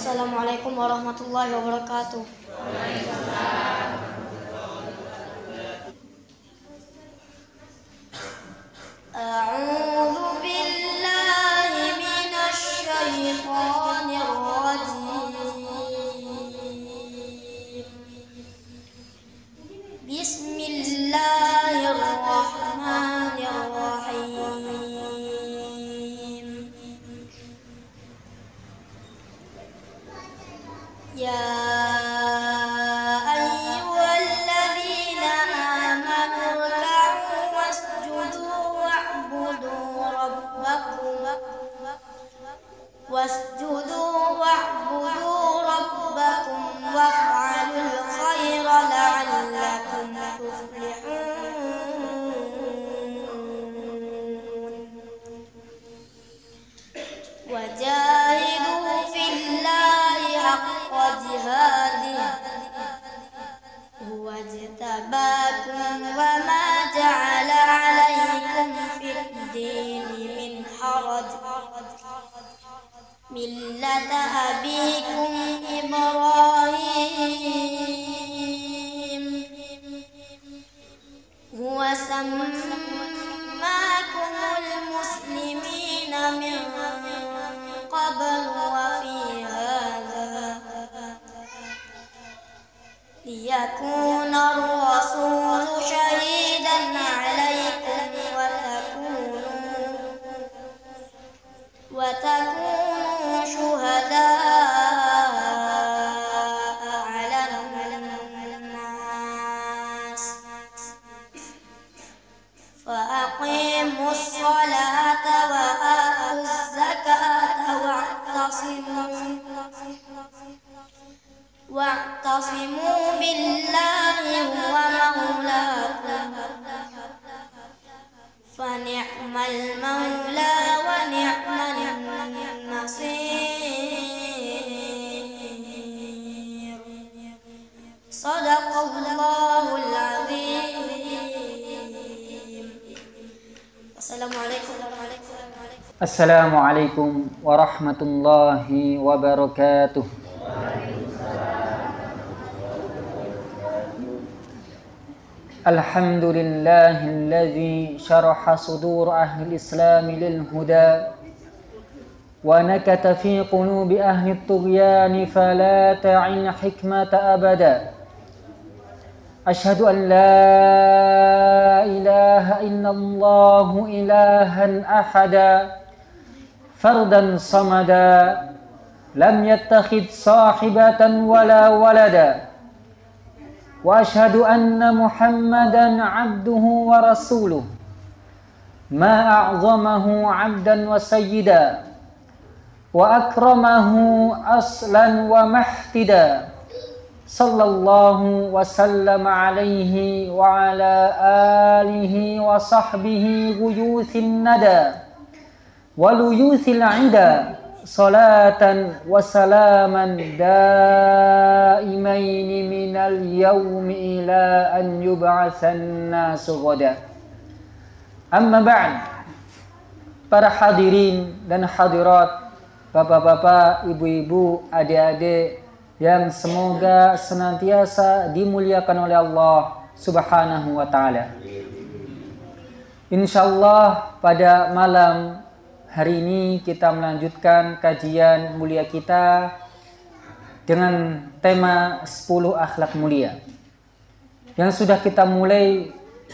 Assalamualaikum warahmatullahi wabarakatuh. A'udzu billahi minasy syaithanir rajim. Bismillahirrahmanirrahim. Ya ayyuhalladzina amanu ruk'u wasjudu wa'budu rabbakum waf'alul khaira la'allakum tuflihun. Wajahidu fillahi haqqa jihadih huwa jtabakum wa ma ja'ala 'alaykum fid dini min haraj millata abikum Ibrahim huwa sammakumul muslimina min qabl wa fi hadha liyakuna ar-rasulu shahidan 'alaykum wa takunu shuhada'a 'alan nas fa aqimus salata wa atuz zakata wa'tasimu billahi huwa maulakum fa ni'mal maula wa ni'man nasir. Sadaqallahul azim. Assalamualaikum warahmatullahi wabarakatuh. Alhamdulillahilladzi syaraha sudur ahli islam lil huda wa nakata fi qulubi ahli at-tughyan fala ta'in hikmata abada. Ashhadu an la ilaha illallah ilahan ahada fardan samada lam yattakhidh sahibatan wala walada wa ashhadu anna Muhammadan abduhu wa rasuluh ma a'zamahu 'abdan wa sayyida wa akramahu aslan wa mahtida sallallahu wa sallama alaihi wa ala alihi wa sahbihi guyuthin nada wa luyuthil 'ida salatan wa salaman daimaini minal yawmi ila an yub'atsan nasu ghada. Amma ba'd. Para hadirin dan hadirat, bapak-bapak, ibu-ibu, adik-adik yang semoga senantiasa dimuliakan oleh Allah Subhanahu wa taala. Insyaallah pada malam hari ini kita melanjutkan kajian mulia kita dengan tema 10 akhlak mulia yang sudah kita mulai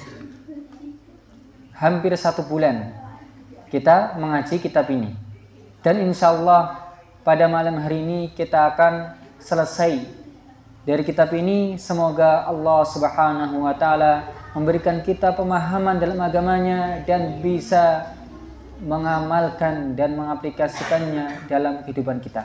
hampir 1 bulan kita mengaji kitab ini, dan insyaallah pada malam hari ini kita akan selesai dari kitab ini. Semoga Allah Subhanahu wa taala memberikan kita pemahaman dalam agamanya dan bisa mengamalkan dan mengaplikasikannya dalam kehidupan kita.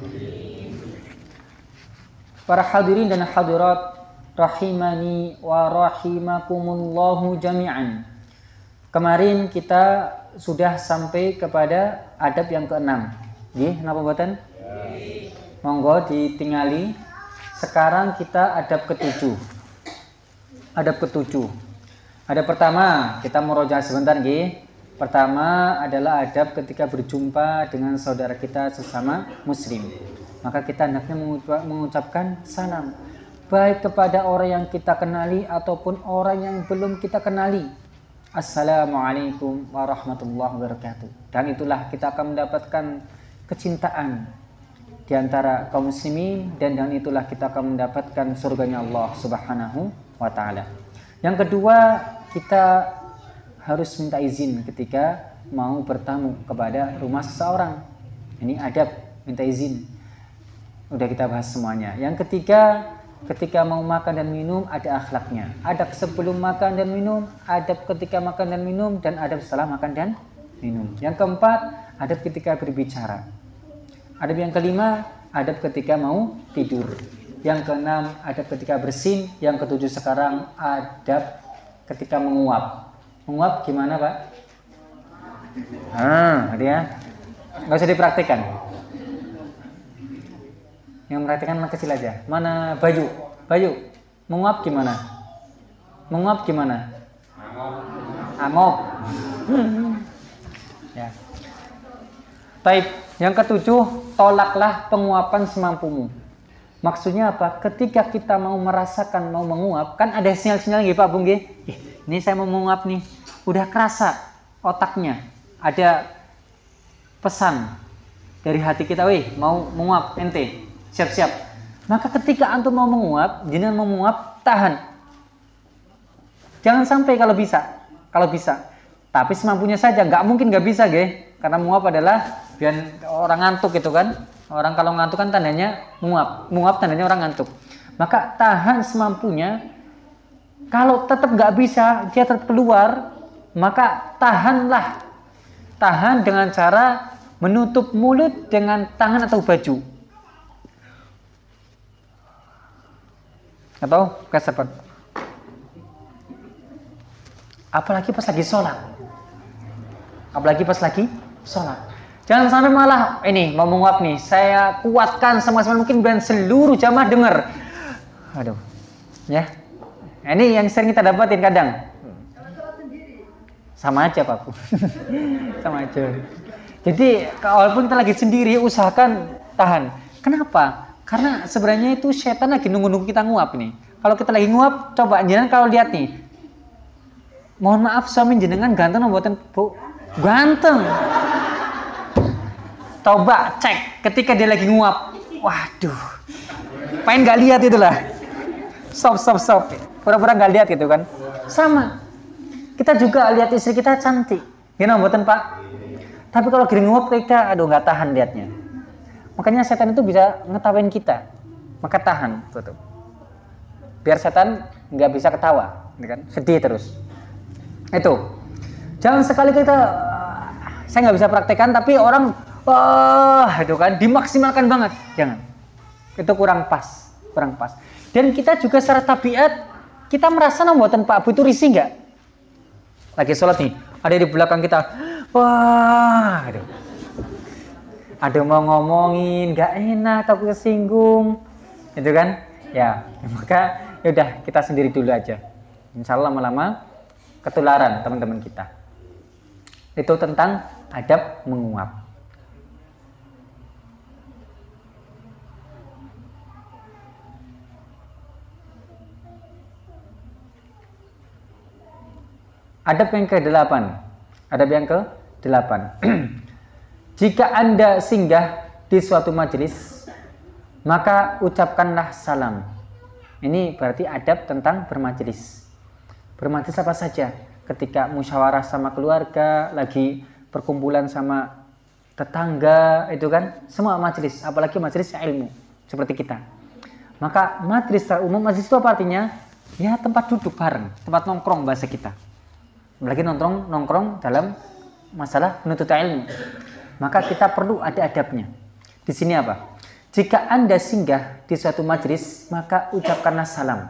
Para hadirin dan hadirat rahimani wa rahimakumullahu jami'an. Kemarin kita sudah sampai kepada adab yang ke-6. Nggih, napa mboten? Monggo ditingali. Sekarang kita adab ke-7. Adab ke-7. Adab pertama, kita murojaah sebentar nggih. Pertama adalah adab ketika berjumpa dengan saudara kita sesama muslim. maka kita hendaknya mengucapkan salam, baik kepada orang yang kita kenali ataupun orang yang belum kita kenali. Assalamualaikum warahmatullahi wabarakatuh. Dan itulah kita akan mendapatkan kecintaan di antara kaum muslimin, dan dengan itulah kita akan mendapatkan surganya Allah Subhanahu wa taala. Yang kedua, kita harus minta izin ketika mau bertamu kepada rumah seseorang. Ini adab minta izin. Udah kita bahas semuanya. Yang ketiga, ketika mau makan dan minum ada akhlaknya. Adab sebelum makan dan minum, adab ketika makan dan minum, dan adab setelah makan dan minum. Yang keempat, adab ketika berbicara. Adab yang kelima, adab ketika mau tidur. Yang keenam, adab ketika bersin. Yang ketujuh sekarang, adab ketika menguap. Menguap gimana, Pak? Ya. Nggak usah dipraktikkan. Yang merhatikan anak kecil aja. Mana Bayu? Bayu, menguap gimana? Menguap gimana? Angop. Ya. Taib. Yang ketujuh, tolaklah penguapan semampumu. Maksudnya apa? Ketika kita mau merasakan mau menguap, kan ada sinyal-sinyal nggih Pak Bung nggih. Ini saya mau menguap nih. Udah kerasa otaknya. Ada pesan dari hati kita, weh, mau menguap ente. Siap-siap. Maka ketika antum mau menguap, jenengan mau menguap, tahan. Jangan sampai kalau bisa. Tapi semampunya saja, nggak mungkin nggak bisa, ge. Karena menguap adalah biar orang ngantuk gitu kan. Orang kalau ngantuk kan tandanya menguap. Menguap tandanya orang ngantuk. Maka tahan semampunya. Kalau tetap nggak bisa, dia tetap keluar, maka tahanlah. Tahan dengan cara menutup mulut dengan tangan atau baju. Atau kesepat. Apalagi pas lagi sholat. Jangan sampai malah ini mau menguap nih. Saya kuatkan semaksimal mungkin dan seluruh jamaah dengar. Aduh. Ya. Ini yang sering kita dapatin kadang. Sama aja Pak. Sama aja. Jadi walaupun kita lagi sendiri, usahakan tahan. Kenapa? Karena sebenarnya itu setan lagi nunggu-nunggu kita nguap nih. Kalau kita lagi nguap, coba jenengan kalau lihat nih. Mohon maaf suami jenengan ganteng mboten Bu? Ganteng. Coba cek ketika dia lagi nguap. Waduh. Pengen gak lihat itulah. Stop. Pura-pura gak lihat gitu kan. Sama. Kita juga lihat istri kita cantik. Gimana mboten Pak? Tapi kalau gini nguap kita aduh gak tahan lihatnya. Makanya setan itu bisa ngetawain kita. Maka tahan, tutup. Biar setan nggak bisa ketawa, kan? Sedih terus. Itu. Jangan sekali kita, saya nggak bisa praktekkan, tapi orang, itu kan dimaksimalkan banget. Jangan. Itu kurang pas. Dan kita juga secara tabiat, kita merasa buatan Pak Abu itu risih nggak? Lagi sholat nih, ada di belakang kita, wah, aduh. Ada mau ngomongin, gak enak, takut kesinggung, gitu kan? Ya, maka yaudah kita sendiri dulu aja. Insya Allah lama-lama ketularan teman-teman kita. Itu tentang adab menguap. Adab yang ke-8. Jika Anda singgah di suatu majelis, maka ucapkanlah salam. Ini berarti adab tentang bermajelis. Bermajelis apa saja? Ketika musyawarah sama keluarga, lagi perkumpulan sama tetangga, itu kan semua majelis, apalagi majelis ilmu seperti kita. Maka majelis secara umum, majelis itu apa artinya? Ya tempat duduk bareng, tempat nongkrong bahasa kita. Apalagi nongkrong dalam masalah menuntut ilmu. Maka kita perlu ada adabnya. Di sini apa? Jika Anda singgah di suatu majelis, maka ucapkanlah salam.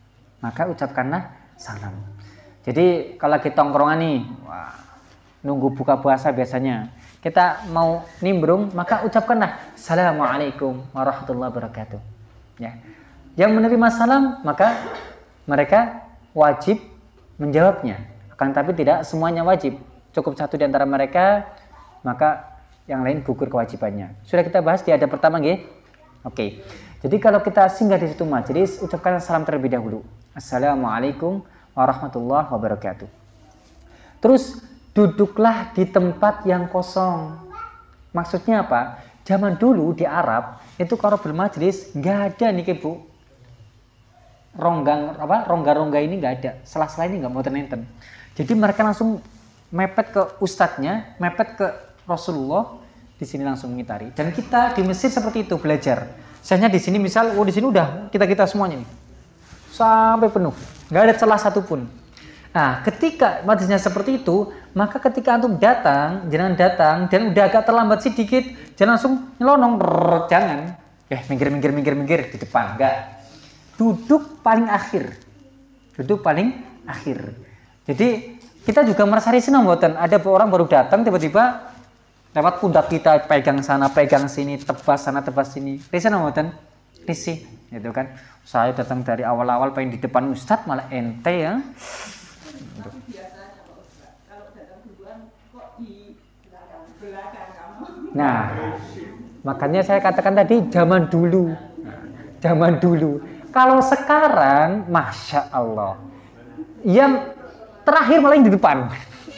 Jadi kalau kita tongkrongan nih, nunggu buka puasa biasanya, kita mau nimbrung, maka ucapkanlah Assalamualaikum warahmatullahi wabarakatuh. Ya. Yang menerima salam, maka mereka wajib menjawabnya. Akan tapi tidak semuanya wajib. Cukup satu di antara mereka, maka yang lain gugur kewajibannya. Sudah kita bahas di adab pertama nggih. Oke. Jadi kalau kita singgah di situ majelis, ucapkan salam terlebih dahulu. Assalamualaikum warahmatullahi wabarakatuh. Terus duduklah di tempat yang kosong. Maksudnya apa? Zaman dulu di Arab itu kalau bermajelis nggak ada nih Bu. Rongga-rongga ini nggak ada. Sela-sela ini nggak mau nenten. Jadi mereka langsung mepet ke ustadznya, mepet ke Rasulullah, di sini langsung mengitari. Dan kita di Mesir seperti itu belajar. Misalnya di sini misal, di sini udah kita semuanya nih, sampai penuh, nggak ada celah satupun. Nah, ketika majelisnya seperti itu, maka ketika antum datang, jangan datang dan udah agak terlambat sedikit, jangan langsung nyelonong, jangan. Minggir di depan, enggak. Duduk paling akhir. Jadi kita juga merasa risih mboten. Ada orang baru datang tiba-tiba lewat pundak kita, pegang sana, pegang sini, tebas sana, tebas sini. Risih mboten? Risih, gitu kan. Saya datang dari awal-awal pengen di depan Ustadz, malah ente ya. Nah, makanya saya katakan tadi zaman dulu. Kalau sekarang, Masya Allah, yang terakhir malah yang di depan.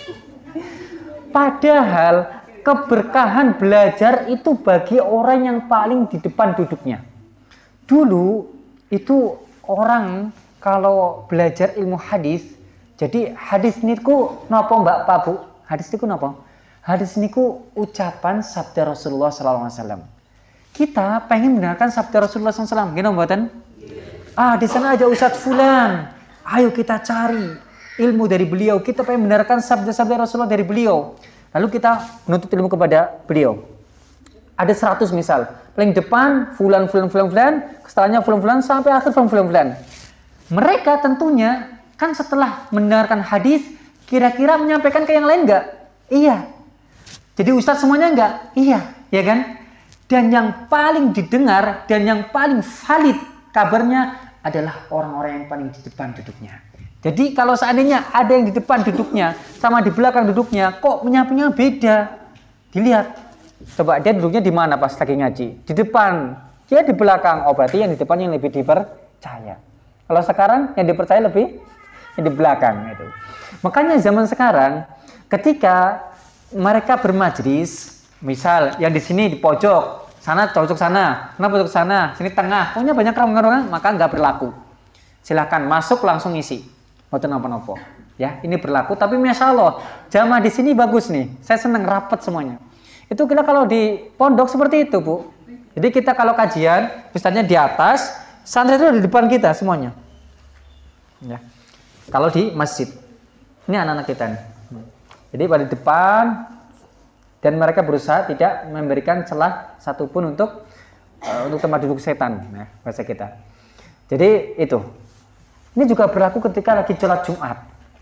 Padahal keberkahan belajar itu bagi orang yang paling di depan duduknya. Dulu itu orang kalau belajar ilmu hadis, jadi hadis niku napa Mbak Pak Bu? Hadis niku napa? Hadis niku ucapan sabda Rasulullah SAW. Kita pengen mendengarkan sabda Rasulullah SAW, gini mboten? Di sana aja Ustadz Fulan. Ayo kita cari ilmu dari beliau. Kita pengen mendengarkan sabda-sabda Rasulullah dari beliau. Lalu kita menuntut ilmu kepada beliau. Ada 100 misal. Paling depan fulan, setelahnya fulan, sampai akhir fulan. Mereka tentunya kan setelah mendengarkan hadis, kira-kira menyampaikan ke yang lain enggak? Iya. Jadi ustadz semuanya enggak? Iya, ya kan? Dan yang paling didengar dan yang paling valid kabarnya adalah orang-orang yang paling di depan duduknya. Jadi kalau seandainya ada yang di depan duduknya sama di belakang duduknya, kok menyampainya beda? Dilihat. Coba dia duduknya di mana pas lagi ngaji? Di depan. Dia di belakang. Oh berarti yang di depan yang lebih dipercaya. Kalau sekarang yang dipercaya lebih yang di belakang itu. Makanya zaman sekarang ketika mereka bermajlis, misal yang di sini di pojok, sana pojok sana, pojok sana, sini tengah, pokoknya banyak orang, maka nggak berlaku. Silahkan masuk langsung isi. Mboten napa-napa. Ya, ini berlaku tapi Masya Allah, jamaah di sini bagus nih. Saya senang rapat semuanya. Itu kita kalau di pondok seperti itu, Bu. Jadi kita kalau kajian, ustadznya di atas, santri itu di depan kita semuanya. Ya. Kalau di masjid. Ini anak-anak kita nih. Jadi pada depan dan mereka berusaha tidak memberikan celah satupun untuk tempat duduk setan, nah, bahasa kita. Jadi itu. Ini juga berlaku ketika lagi sholat Jumat.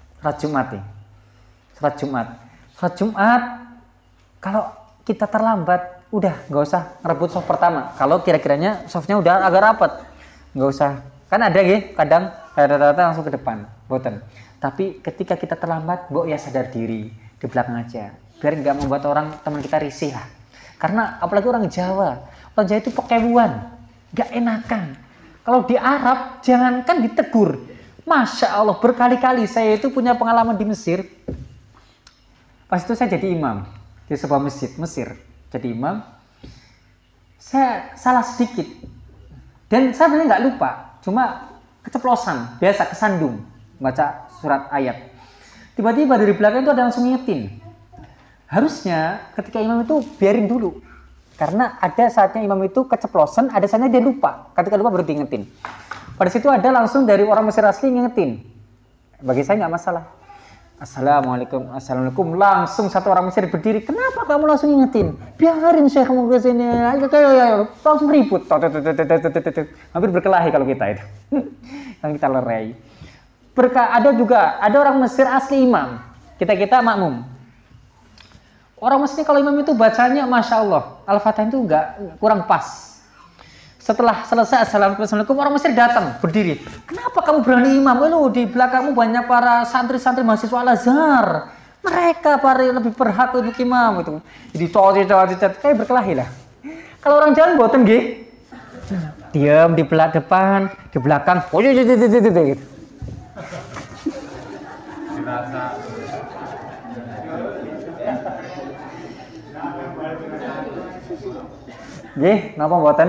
Sholat Jumat, kalau kita terlambat, udah nggak usah ngerebut soft pertama. Kalau kira-kiranya softnya udah agak rapat, nggak usah. Kan ada ya, kadang rata-rata langsung ke depan, boten. Tapi ketika kita terlambat, ya sadar diri di belakang aja, biar nggak membuat orang teman kita risih lah. Karena apalagi orang Jawa itu pekebuan, nggak enakan. Kalau di Arab, jangankan ditegur. Masya Allah, berkali-kali saya itu punya pengalaman di Mesir. Pas itu saya jadi imam di sebuah masjid Mesir. Jadi imam, saya salah sedikit. Dan saya sebenarnya nggak lupa, cuma keceplosan, biasa kesandung baca surat ayat. Tiba-tiba dari belakang itu ada langsung ngingetin. Harusnya ketika imam itu biarin dulu. Karena ada saatnya imam itu keceplosan, ada saatnya dia lupa. Ketika lupa baru diingetin. Pada situ ada langsung dari orang Mesir asli ngingetin. Bagi saya nggak masalah. Assalamualaikum. Langsung satu orang Mesir berdiri. Kenapa kamu langsung ngingetin? Biarin saya kamu ke sini. Ayo. Langsung ribut. Hampir berkelahi kalau kita itu. Kalau kita lerai. Ada orang Mesir asli imam. Kita makmum. Orang Mesir kalau imam itu bacanya Masya Allah, Al-Fatihah itu kurang pas. Setelah selesai Assalamualaikum, orang Mesir datang berdiri. Kenapa kamu berani imam? Di belakangmu banyak para santri-santri mahasiswa Al-Azhar. Mereka lebih berhak untuk imam itu. Jadi kayak berkelahi lah. Kalau orang Jawa boten nggih. Diam di belakang depan, di belakang. Gitu. Nggih, napa mboten?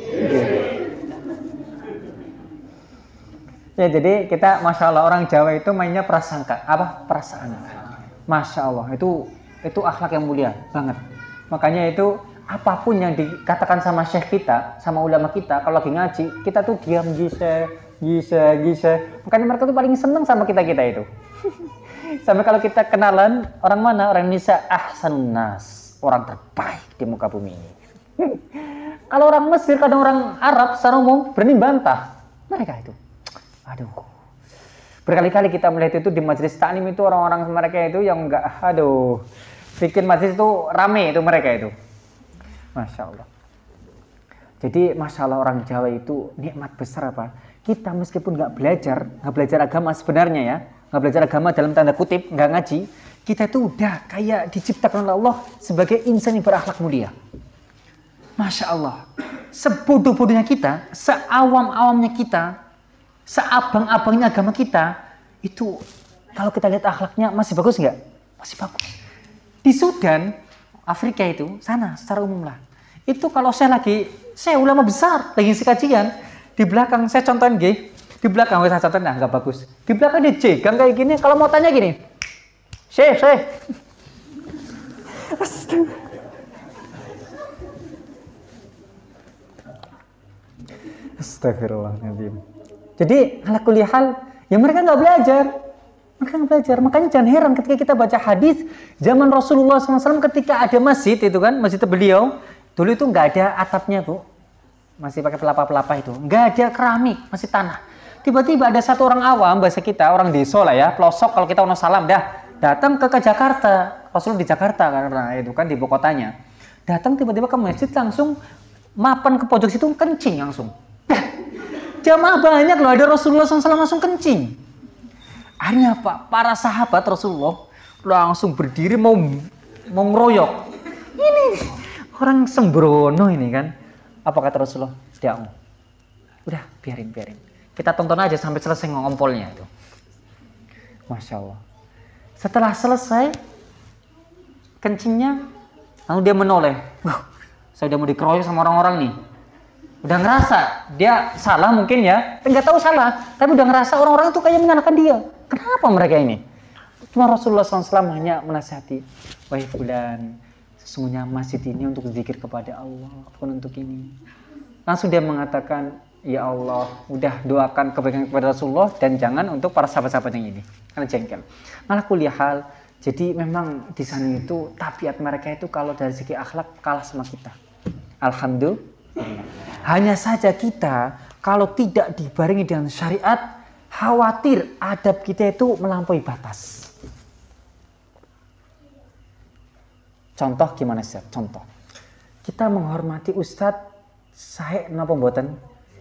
Ya, jadi kita Masya Allah orang Jawa itu mainnya prasangka, apa? Perasaan. Masya Allah, itu akhlak yang mulia banget. Makanya itu apapun yang dikatakan sama syekh kita, sama ulama kita, kalau lagi ngaji, kita tuh diam gise. Makanya mereka tuh paling seneng sama kita itu. Sampai kalau kita kenalan, orang mana? Orang Indonesia, ahsanun nas, orang terbaik di muka bumi ini. Kalau orang Mesir, kadang orang Arab secara umum berani bantah mereka itu. Aduh, berkali-kali kita melihat itu di majelis taklim itu orang-orang mereka itu yang enggak, bikin majelis itu rame itu mereka itu. Masya Allah. Jadi Masya Allah orang Jawa itu nikmat besar apa? Kita meskipun nggak belajar agama sebenarnya ya, nggak belajar agama dalam tanda kutip, nggak ngaji, kita itu udah kayak diciptakan oleh Allah sebagai insan yang berakhlak mulia. Masya Allah. Sebodoh-bodohnya kita, seawam-awamnya kita, seabang-abangnya agama kita, itu kalau kita lihat akhlaknya masih bagus nggak? Masih bagus. Di Sudan, Afrika itu, sana secara umum lah. Itu kalau saya ulama besar, lagi ngisi kajian, di belakang saya contohin di belakang saya contohin, nggak bagus. Di belakang dia jegang kayak gini, kalau mau tanya gini, Syekh. Astagfirullahaladzim. Jadi ala kulli hal, ya mereka nggak belajar. Makanya jangan heran ketika kita baca hadis zaman Rasulullah SAW ketika ada masjid itu kan, masjid beliau dulu itu nggak ada atapnya Bu, masih pakai pelapa-pelapa itu, nggak ada keramik, masih tanah. Tiba-tiba ada satu orang awam, bahasa kita orang desa lah ya, pelosok kalau kita ono salam datang ke Jakarta. Rasulullah di Jakarta karena itu kan di ibu kotanya. Datang tiba-tiba ke masjid langsung mapan ke pojok situ kencing langsung. Jamaah banyak loh, ada Rasulullah SAW langsung kencing. Akhirnya apa? Para sahabat Rasulullah langsung berdiri mau ngeroyok. Ini orang sembrono ini kan. Apa kata Rasulullah? Tidak. Udah biarin. Kita tonton aja sampai selesai ngompolnya itu. Masya Allah. Setelah selesai kencingnya, lalu dia menoleh. Saya udah mau dikeroyok sama orang-orang nih. Udah ngerasa dia salah mungkin ya, nggak tahu salah, tapi udah ngerasa orang-orang itu kayak menyalahkan dia. Kenapa mereka ini? Cuma Rasulullah SAW hanya menasihati, wahai fulan, sesungguhnya masjid ini untuk zikir kepada Allah, bukan untuk ini. Langsung dia mengatakan, ya Allah, udah doakan kebaikan kepada Rasulullah dan jangan untuk para sahabat-sahabat yang ini, karena jengkel. Malah kuliah hal, jadi memang di sana itu tabiat mereka itu kalau dari segi akhlak kalah sama kita. Alhamdulillah. Hanya saja kita kalau tidak dibarengi dengan syariat, khawatir adab kita itu melampaui batas. Contoh gimana sih? Contoh. Kita menghormati ustadz, saya napa mboten?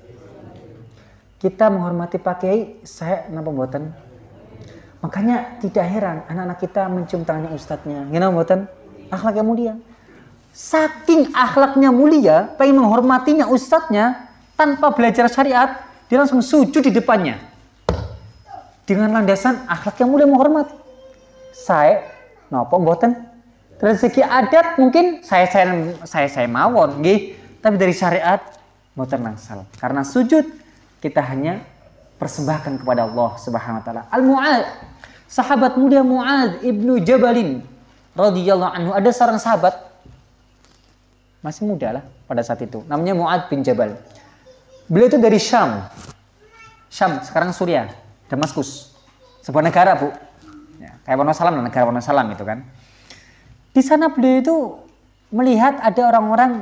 Kita menghormati Pak Kiai, saya napa mboten? Makanya tidak heran anak-anak kita mencium tangannya ustadznya. Gimana mboten? Akhlak yang mulia. Saking akhlaknya mulia, pengen menghormatinya ustadznya, tanpa belajar syariat, dia langsung sujud di depannya. Dengan landasan akhlak yang mulia menghormati. Saya, napa mboten? Dari segi adat mungkin saya mawon, nggih. Tapi dari syariat mboten nangsal. Karena sujud kita hanya persembahkan kepada Allah Subhanahu wa taala. Al-Mu'adz, sahabat mulia Mu'adz ibnu Jabalin radhiyallahu anhu, ada seorang sahabat masih muda lah pada saat itu, namanya Mu'adz bin Jabal. Beliau itu dari Syam sekarang Suriah, Damaskus, sebuah negara Bu ya, kayak Wonosalam, negara Wonosalam itu kan. Di sana beliau itu melihat ada orang-orang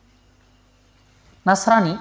Nasrani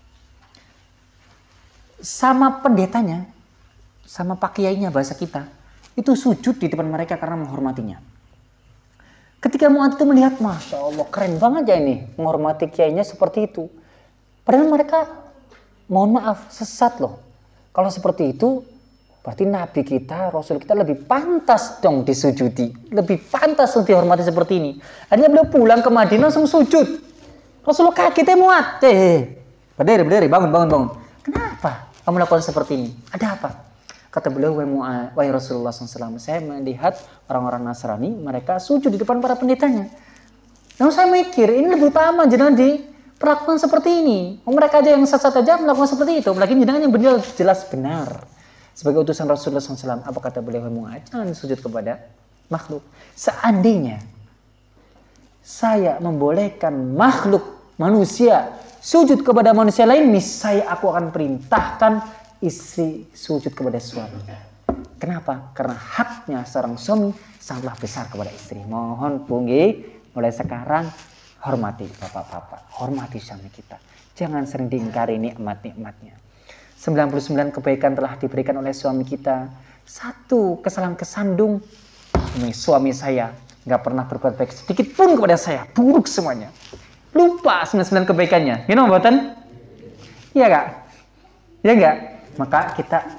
sama pendetanya, sama pak kiainya bahasa kita, itu sujud di depan mereka karena menghormatinya. Ketika Mu'adz itu melihat, Masya Allah, keren banget ya ini, menghormati kiainya seperti itu. Padahal mereka, mohon maaf, sesat loh. Kalau seperti itu, berarti Nabi kita, Rasul kita lebih pantas dong disujudi. Lebih pantas untuk dihormati seperti ini. Akhirnya beliau pulang ke Madinah langsung sujud. Rasulullah kaget ya Mu'adz. Berdiri, bangun. Kenapa kamu lakukan seperti ini? Ada apa? Kata beliau, wahai Rasulullah SAW, saya melihat orang-orang Nasrani, mereka sujud di depan para pendetanya. Lalu saya mikir, ini lebih utama jangan diperlakukan seperti ini. Mereka aja yang sesat aja melakukan seperti itu. Apalagi jangan yang benar, jelas benar. Sebagai utusan Rasulullah SAW, apa kata beliau? Jangan sujud kepada makhluk. Seandainya saya membolehkan makhluk manusia sujud kepada manusia lain, niscaya aku akan perintahkan istri sujud kepada suaminya. Kenapa? Karena haknya seorang suami sangatlah besar kepada istri. Mohon punggi, mulai sekarang hormati bapak-bapak, hormati suami kita. Jangan sering diingkari nikmat-nikmatnya. 99 kebaikan telah diberikan oleh suami kita. Satu kesalahan kesandung, suami saya nggak pernah berbuat baik sedikit pun kepada saya, buruk semuanya. Lupa 99 kebaikannya. You know mboten? Iya enggak? Iya enggak? Maka kita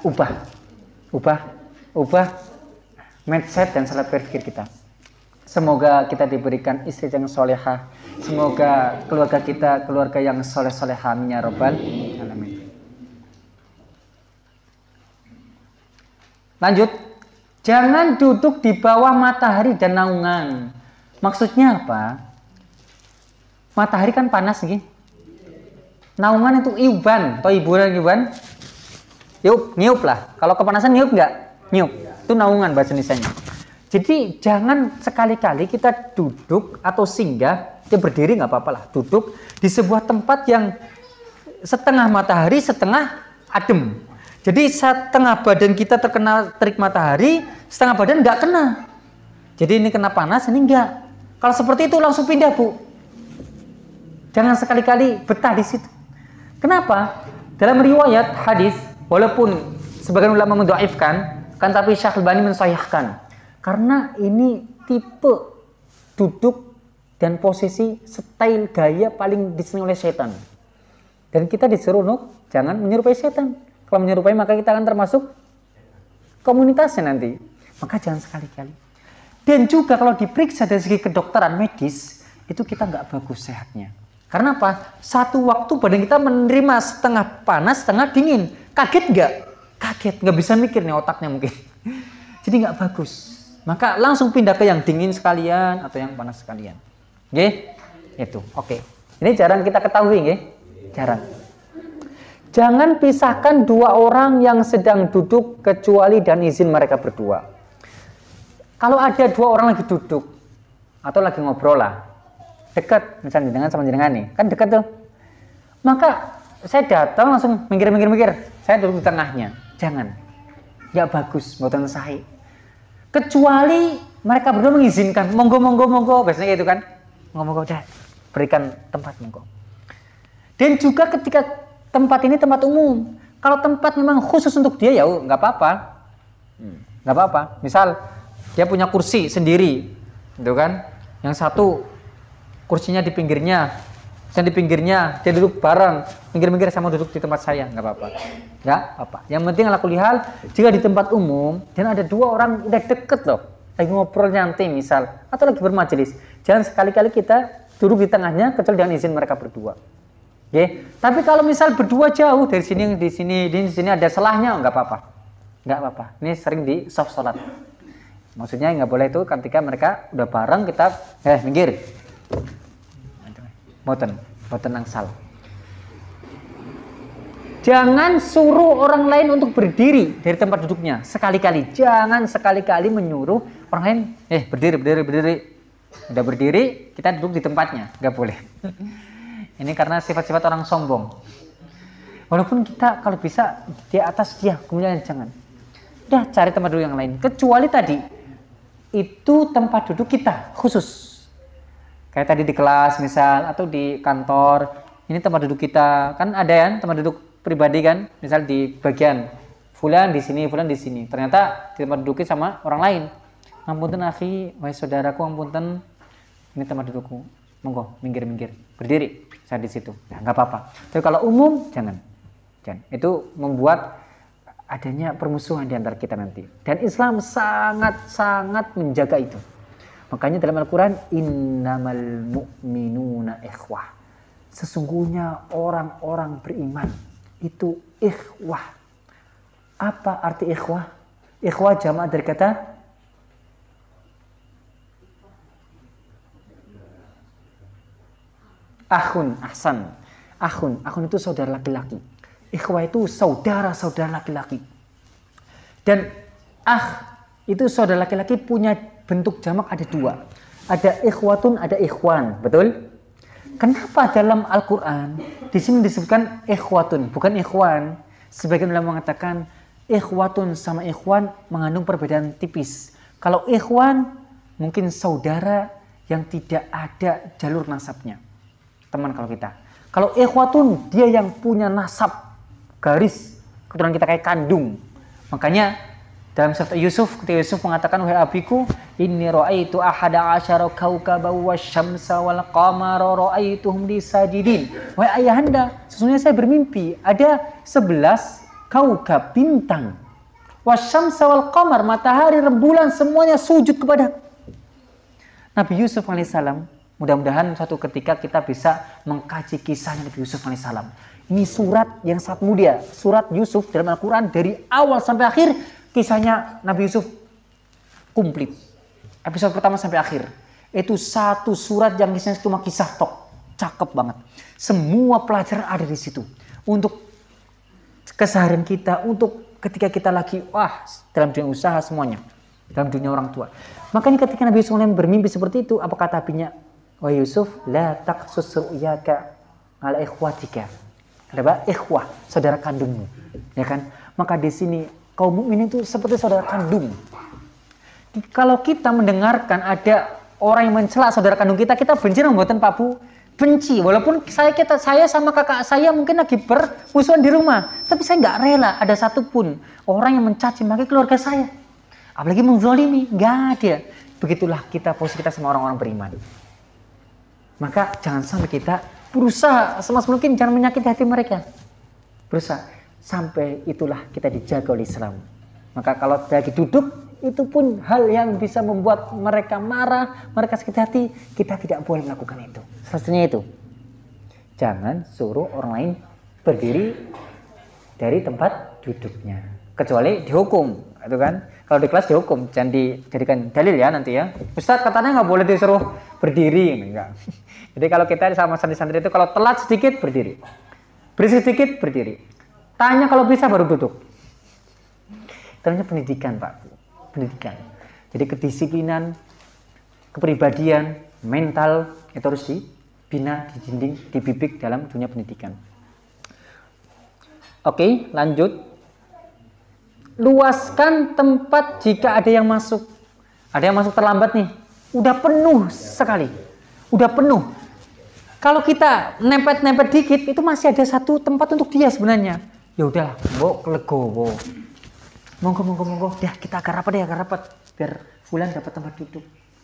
ubah mindset dan salat berpikir kita. Semoga kita diberikan istri yang solehah. Semoga keluarga kita keluarga yang soleh-solehah, amin ya rabbal alamin. Lanjut. Jangan duduk di bawah matahari dan naungan. Maksudnya apa? Matahari kan panas nih. Naungan itu iuban atau ibuan. Niup lah. Kalau kepanasan niup nggak? Niup. Itu naungan bahasa Indonesianya. Jadi jangan sekali-kali kita duduk atau singgah, dia berdiri nggak apa-apa lah. Duduk di sebuah tempat yang setengah matahari, setengah adem. Jadi setengah badan kita terkena terik matahari, setengah badan nggak kena. Jadi ini kena panas, ini enggak. Kalau seperti itu langsung pindah, Bu. Jangan sekali-kali betah di situ. Kenapa? Dalam riwayat hadis, walaupun sebagian ulama mendhaifkan, kan tapi Syekh Albani mensahihkan. Karena ini tipe duduk dan posisi style gaya paling disenangi oleh setan. Dan kita disuruh jangan menyerupai setan. Kalau menyerupai maka kita akan termasuk komunitasnya nanti. Maka jangan sekali-kali. Dan juga kalau diperiksa dari segi kedokteran medis, itu kita nggak bagus sehatnya. Karena apa? Satu waktu badan kita menerima setengah panas, setengah dingin. Kaget nggak? Kaget. Nggak bisa mikir nih otaknya mungkin. Jadi nggak bagus. Maka langsung pindah ke yang dingin sekalian atau yang panas sekalian. Oke? Itu. Oke. Ini jarang kita ketahui, nggih? Jarang. Jangan pisahkan dua orang yang sedang duduk kecuali dan izin mereka berdua. Kalau ada dua orang lagi duduk atau lagi ngobrol lah, dekat misalnya dengan sama jenengan nih, kan dekat tuh. Maka saya datang langsung mikir, saya duduk di tengahnya. Jangan. Ya bagus, mboten sae. Kecuali mereka berdua mengizinkan, monggo, biasanya gitu kan. Monggo udah berikan tempat monggo. Dan juga ketika tempat ini tempat umum. Kalau tempat memang khusus untuk dia ya nggak apa-apa. Nggak apa-apa. Misal dia punya kursi sendiri, gitu kan? Yang satu kursinya di pinggirnya, yang di pinggirnya dia duduk bareng, minggir-minggir sama duduk di tempat saya, nggak apa-apa. Nggak apa. Yang penting ala kulli hal, jika di tempat umum dan ada dua orang udah deket loh, lagi ngobrol nyantai misal, atau lagi bermajelis, jangan sekali-kali kita duduk di tengahnya kecuali dengan izin mereka berdua. Oke, tapi kalau misal berdua jauh dari sini di sini ada selahnya, nggak apa-apa. Ini sering di soft sholat. Maksudnya nggak boleh itu ketika mereka udah bareng kita, minggir. Boten angsal. Jangan suruh orang lain untuk berdiri dari tempat duduknya. Sekali-kali, jangan sekali-kali menyuruh orang lain, berdiri. Udah berdiri, kita duduk di tempatnya, nggak boleh. Ini karena sifat-sifat orang sombong. Walaupun kita kalau bisa di atas dia, kemudian jangan. Udah cari tempat duduk yang lain. Kecuali tadi, itu tempat duduk kita khusus. Kayak tadi di kelas misal, atau di kantor. Ini tempat duduk kita. Kan ada ya tempat duduk pribadi kan. Misal di bagian fulan di sini. Ternyata di tempat duduknya sama orang lain. Ampunten akhi, wahai saudaraku, ampunten. Ini tempat dudukku. Monggo, minggir. Berdiri saya di situ. Nah, nggak apa-apa. Tapi kalau umum jangan. Itu membuat adanya permusuhan di antara kita nanti. Dan Islam sangat menjaga itu. Makanya dalam Al-Quran, innamal mu'minuna ikhwah. Sesungguhnya orang-orang beriman itu ikhwah. Apa arti ikhwah? Ikhwah jamak dari kata akhun, ahsan. Akhun itu saudara laki-laki. Ikhwah itu saudara-saudara laki-laki. Dan itu saudara laki-laki punya bentuk jamak ada dua. Ada ikhwatun, ada ikhwan, betul? Kenapa dalam Al-Quran di sini disebutkan ikhwatun, bukan ikhwan? Sebagian ulama mengatakan ikhwatun sama ikhwan mengandung perbedaan tipis. Kalau ikhwan mungkin saudara yang tidak ada jalur nasabnya, teman kalau kita. Kalau ikhwatun dia yang punya nasab, garis keturunan kita kayak kandung. Makanya dalam surat Yusuf, ketika Yusuf mengatakan, wahai abiku, inni ra'aitu ahada asyara kaukaba wasyamsa wal qamara ra'aituhum li sajidin. Wahai ayahanda, sesungguhnya saya bermimpi ada 11 kaukab bintang. Wasyamsa wal qamar, matahari, rembulan semuanya sujud kepada Nabi Yusuf alaihissalam. Mudah-mudahan suatu ketika kita bisa mengkaji kisah Nabi Yusuf alaihissalam. Ini surat yang sangat mulia, surat Yusuf dalam Al-Quran dari awal sampai akhir. Kisahnya Nabi Yusuf komplit. Episode pertama sampai akhir. Itu satu surat yang kisahnya cuma kisah tok. Cakep banget. Semua pelajaran ada di situ. Untuk keseharian kita, untuk ketika kita lagi, dalam dunia usaha semuanya. Dalam dunia orang tua. Makanya ketika Nabi Yusuf bermimpi seperti itu, apa kata abinya? Wahai Yusuf, la taqsus ru'yaka ala ikhwatika. Ada ikhwah, saudara kandungmu. Ya kan? Maka di sini kaum mukminin itu seperti saudara kandung. Kalau kita mendengarkan ada orang yang mencela saudara kandung kita, kita benci membuatan Pak Bu, benci. Walaupun saya sama kakak saya mungkin lagi bermusuhan di rumah, tapi saya nggak rela ada satupun orang yang mencaci maki keluarga saya, apalagi menzalimi, nggak ada. Begitulah kita posisi kita sama orang-orang beriman. Maka jangan sampai kita berusaha semaksimal mungkin jangan menyakiti hati mereka. Berusaha sampai itulah kita dijaga oleh Islam. Maka kalau lagi duduk, itu pun hal yang bisa membuat mereka marah, mereka sakit hati, kita tidak boleh melakukan itu. Selanjutnya itu, jangan suruh orang lain berdiri dari tempat duduknya, kecuali dihukum, itu kan? Kalau di kelas dihukum, jangan dijadikan dalil ya nanti ya. Ustaz katanya nggak boleh disuruh berdiri, enggak. Jadi kalau kita sama santri-santri itu kalau telat sedikit berdiri, berisik sedikit berdiri. Tanya kalau bisa baru duduk. Ternyata pendidikan Pak. Pendidikan. Jadi kedisiplinan, kepribadian, mental itu harus dibina, dibimbing dalam dunia pendidikan. Oke, lanjut. Luaskan tempat jika ada yang masuk. Ada yang masuk terlambat nih. Udah penuh sekali. Udah penuh. Kalau kita nempet-nempet dikit, itu masih ada satu tempat untuk dia sebenarnya. Ya udahlah, legowo. Monggo. Dah kita agak rapat biar fulan dapat tempat duduk.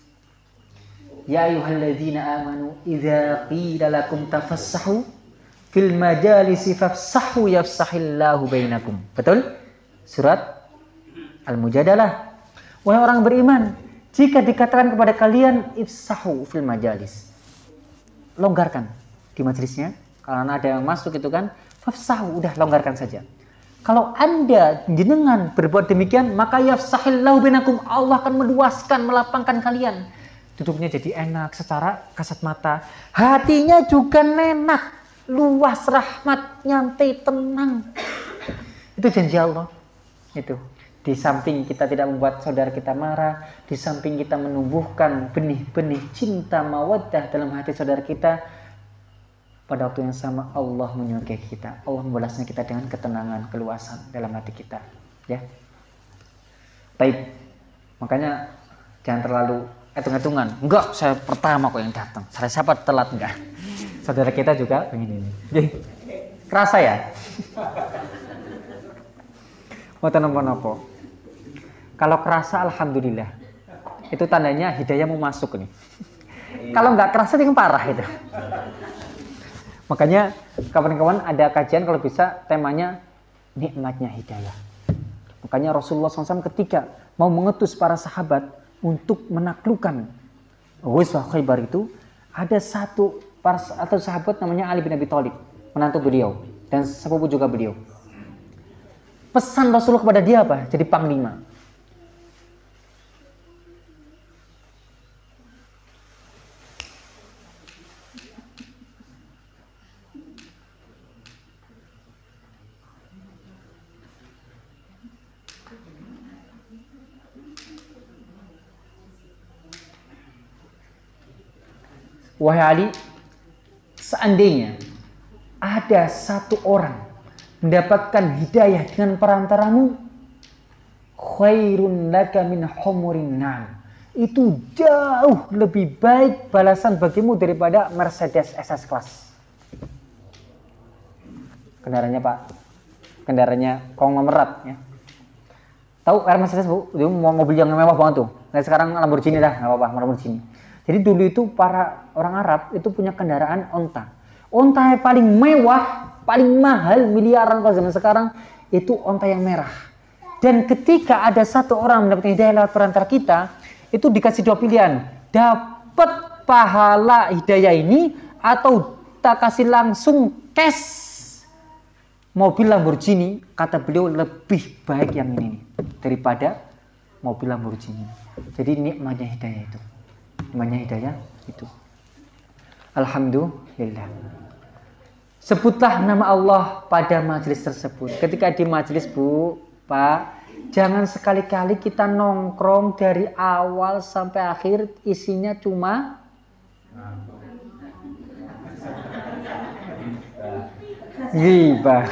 Ya ayyuhalladzina amanu idza qila lakum tafassahu fil majalisi fafsahu yafsahillahu bainakum. Betul? Surat Al-Mujadalah. Wahai orang beriman, jika dikatakan kepada kalian ifsahu fil majalis, longgarkan di majelisnya. Kalau ada yang masuk itu kan, fafsahu, udah longgarkan saja. Kalau Anda jenengan berbuat demikian, maka yafsahillahu bainakum, Allah akan meluaskan, melapangkan kalian. Duduknya jadi enak secara kasat mata. Hatinya juga enak, luas, rahmat, nyantai, tenang. Itu janji Allah. Itu. Di samping kita tidak membuat saudara kita marah, di samping kita menumbuhkan benih-benih cinta mawaddah dalam hati saudara kita, pada waktu yang sama Allah menyukai kita, Allah membalasnya kita dengan ketenangan, keluasan dalam hati kita, ya. Baik, makanya jangan terlalu hitung-hitungan. Enggak, saya pertama kok yang datang. Saya siapa telat enggak? Saudara kita juga pengen ini. Jadi, kerasa ya? Mau nopo. Kalau kerasa, alhamdulillah. Itu tandanya hidayah mau masuk nih. Kalau nggak kerasa, itu parah itu. Makanya kawan-kawan ada kajian kalau bisa temanya nikmatnya hidayah. Makanya Rasulullah SAW ketika mau mengutus para sahabat untuk menaklukkan Ghazwah Khaibar itu, ada satu atau sahabat namanya Ali bin Abi Thalib, menantu beliau dan sepupu juga beliau. Pesan Rasulullah kepada dia apa? Jadi panglima. Wahai Ali, seandainya ada satu orang mendapatkan hidayah dengan perantaramu, khairun laka min humurin na'am. Itu jauh lebih baik balasan bagimu daripada Mercedes SS Class. Kendaraannya Pak, kendaraannya konglomerat ya. Tahu karena Mercedes Bu, dia mau mobil yang mewah banget tuh. Nah sekarang Lamborghini dah, nggak apa-apa, Lamborghini. Jadi dulu itu para orang Arab itu punya kendaraan onta. Onta yang paling mewah, paling mahal, miliaran kalau zaman sekarang, itu onta yang merah. Dan ketika ada satu orang mendapatkan hidayah lewat perantara kita, itu dikasih dua pilihan. Dapat pahala hidayah ini, atau tak kasih langsung cash mobil Lamborghini. Kata beliau lebih baik yang ini daripada mobil Lamborghini. Jadi nikmatnya hidayah itu. Namanya hidayah itu. Alhamdulillah. Sebutlah nama Allah pada majelis tersebut. Ketika di majelis Bu, Pak, jangan sekali-kali kita nongkrong dari awal sampai akhir isinya cuma ghibah,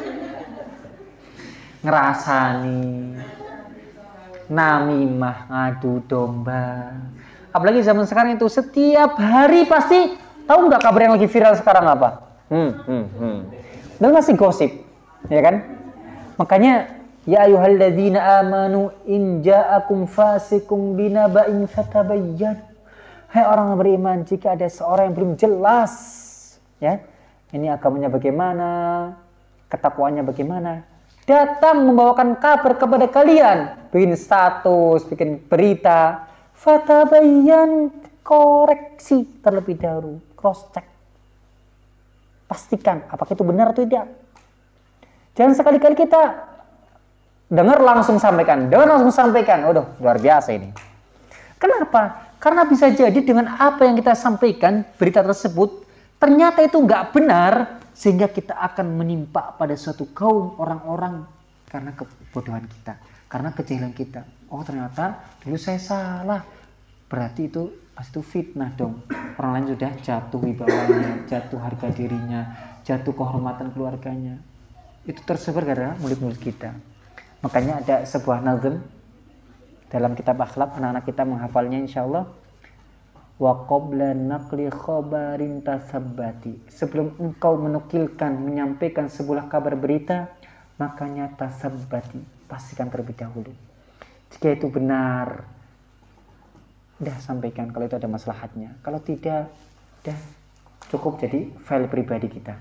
ngerasani, namimah, ngadu domba. Apalagi zaman sekarang itu setiap hari pasti tahu nggak kabar yang lagi viral sekarang apa? Dan masih gosip, ya kan? Makanya ya ayyuhalladzina amanu in ja'akum fasikum binaba'in fatabayyan. Hai orang yang beriman, jika ada seorang yang belum jelas, ya, ini agamanya bagaimana, ketakwaannya bagaimana, datang membawakan kabar kepada kalian, bikin status, bikin berita. Fatabayyan, koreksi terlebih dahulu, cross check, pastikan apakah itu benar atau tidak. Jangan sekali-kali kita dengar langsung sampaikan, Waduh, luar biasa ini. Kenapa? Karena bisa jadi dengan apa yang kita sampaikan, berita tersebut ternyata itu nggak benar, sehingga kita akan menimpa pada suatu kaum orang-orang karena kebodohan kita, karena kejahilan kita. Oh ternyata dulu saya salah. Berarti itu pasti fitnah dong. Orang lain sudah jatuh wibawanya, jatuh harga dirinya, jatuh kehormatan keluarganya. Itu tersebar karena mulut-mulut kita. Makanya ada sebuah nazm dalam kitab akhlak, anak-anak kita menghafalnya insyaallah. Wa qabla naqli khabarin tasabbati. Sebelum engkau menukilkan, menyampaikan sebuah kabar berita, makanya tasabbati, pastikan terlebih dahulu. Jika itu benar, udah sampaikan kalau itu ada maslahatnya. Kalau tidak, udah cukup jadi file pribadi kita.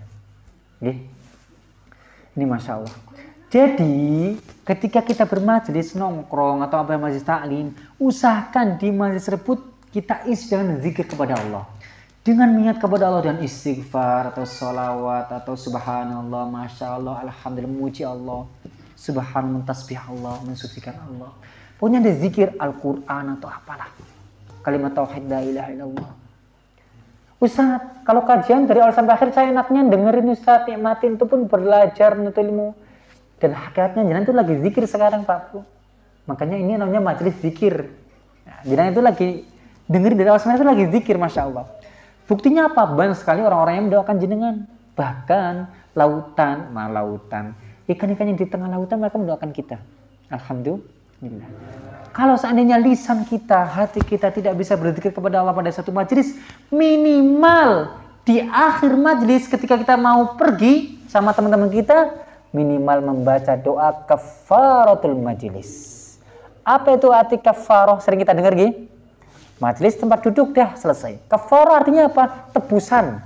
Ini Masya Allah. Jadi ketika kita bermajelis nongkrong atau apa majelis taklim, usahakan di majelis tersebut kita isi dengan zikir kepada Allah, dengan niat kepada Allah dan istighfar atau sholawat atau subhanallah, Masya Allah, alhamdulillah, memuji Allah, subhanallah, tasbih Allah, mensucikan Allah. Pokoknya ada zikir Al-Quran atau apalah, kalimat tauhid la ilaha illallah. Ustaz, kalau kajian dari awal sampai akhir saya enaknya dengerin Ustaz, nikmatin, itu pun belajar menuntut ilmu. Dan hakikatnya jangan itu lagi zikir sekarang Pak Bu. Makanya ini namanya majelis zikir. Nah, jangan itu lagi dengerin dari awal sampai akhir itu lagi zikir, Masya Allah. Buktinya apa? Banyak sekali orang-orang yang mendoakan jenengan. Bahkan lautan, ikan-ikan yang di tengah lautan mereka mendoakan kita. Alhamdulillah. Kalau seandainya lisan kita, hati kita tidak bisa berzikir kepada Allah pada satu majelis, minimal di akhir majelis ketika kita mau pergi sama teman-teman kita, minimal membaca doa kafaratul majelis. Apa itu arti kafarah? Sering kita dengar gini. Majelis tempat duduk dah selesai. Kafarah artinya apa? Tebusan.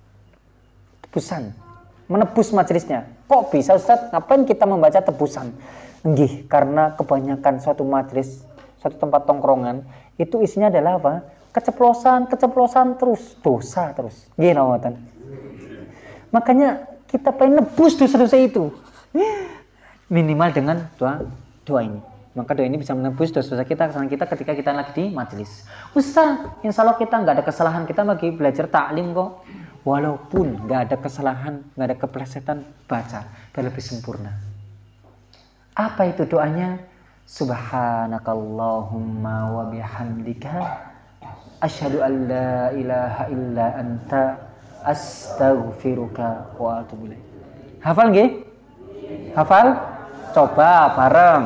Menebus majelisnya. Kok bisa Ustaz? Ngapain kita membaca tebusan? Karena kebanyakan suatu majelis, suatu tempat tongkrongan, itu isinya adalah apa? keceplosan terus, dosa terus. Nggih ngoten. Makanya kita pengen nebus dosa-dosa itu. Minimal dengan doa ini. Maka doa ini bisa menebus dosa-dosa kita, kesalahan kita ketika kita lagi di majelis. Ustaz, insya Allah kita nggak ada kesalahan, kita lagi belajar taklim kok. Walaupun nggak ada kesalahan, nggak ada keplesetan, baca biar lebih sempurna. Apa itu doanya? Subhanakallahumma wa bihamdika asyhadu an la ilaha illa anta astaghfiruka wa atubu ilaik. Hafal nggih? Hafal? Coba bareng.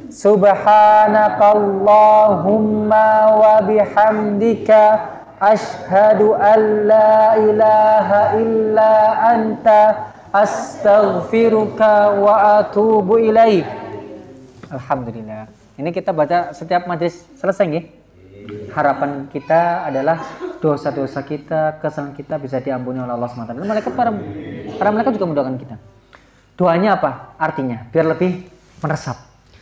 Subhanakallahumma wa bihamdika asyhadu an la ilaha illa anta astaghfiruka wa atubu ilaik. Alhamdulillah. Ini kita baca setiap majelis selesai nggih? Harapan kita adalah dosa-dosa kita, kesalahan kita bisa diampuni oleh Allah SWT. Dan para malaikat juga mendoakan kita. Doanya apa? Artinya biar lebih meresap.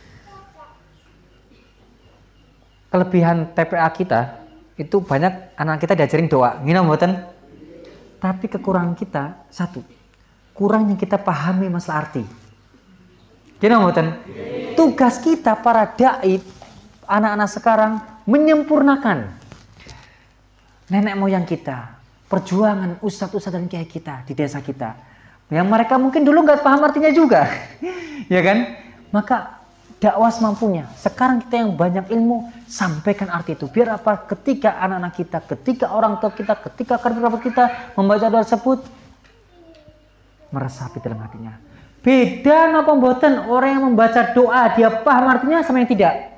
Kelebihan TPA kita itu banyak anak kita diajarin doa, ngina mboten. Tapi kekurangan kita satu, kurangnya kita pahami masalah arti. Ngina mboten. Tugas kita para dai, anak-anak sekarang menyempurnakan nenek moyang kita, perjuangan ustadz-ustadz dan kiai kita di desa kita, yang mereka mungkin dulu nggak paham artinya juga, ya kan? Maka dakwah semampunya. Sekarang kita yang banyak ilmu, sampaikan arti itu. Biar apa? Ketika anak-anak kita, ketika orang tua kita, ketika kerabat kita membaca doa tersebut, meresapi dalam hatinya. Beda napa mboten orang yang membaca doa dia paham artinya sama yang tidak?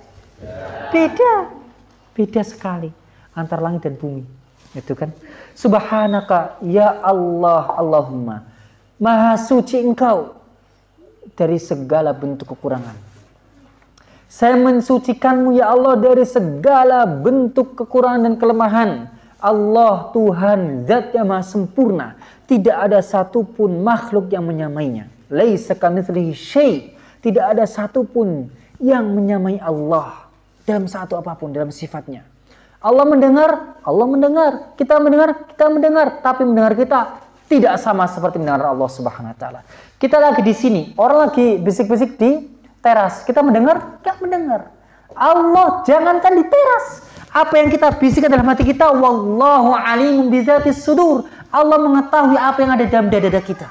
Beda sekali antara langit dan bumi. Itu kan. Subhanaka ya Allah, Allahumma. Maha suci Engkau dari segala bentuk kekurangan. Saya mensucikanmu ya Allah dari segala bentuk kekurangan dan kelemahan. Allah Tuhan Zat yang Maha sempurna. Tidak ada satupun makhluk yang menyamainya. Laisa kamitslihi syai'. Tidak ada satupun yang menyamai Allah dalam satu apapun, dalam sifatnya. Allah mendengar, kita mendengar, tapi mendengar kita tidak sama seperti mendengar Allah Subhanahu wa taala. Kita lagi di sini, orang lagi bisik-bisik di teras, kita mendengar, enggak mendengar. Allah jangankan di teras, apa yang kita bisikkan dalam hati kita, wallahu alimun bizatis sudur. Allah mengetahui apa yang ada dalam dada kita.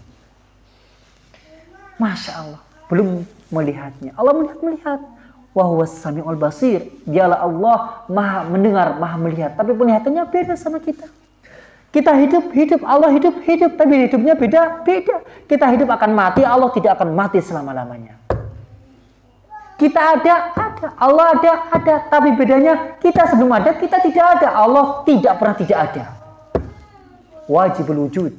Masya Allah, belum melihatnya. Allah melihat. Wa huwas samiul basir. Dialah Allah Maha mendengar, Maha melihat. Tapi penglihatannya beda sama kita. Kita hidup, Allah hidup, tapi hidupnya beda. Kita hidup akan mati, Allah tidak akan mati selama-lamanya. Kita ada, Allah ada, tapi bedanya kita sebelum ada, kita tidak ada. Allah tidak pernah tidak ada. Wajibul wujud.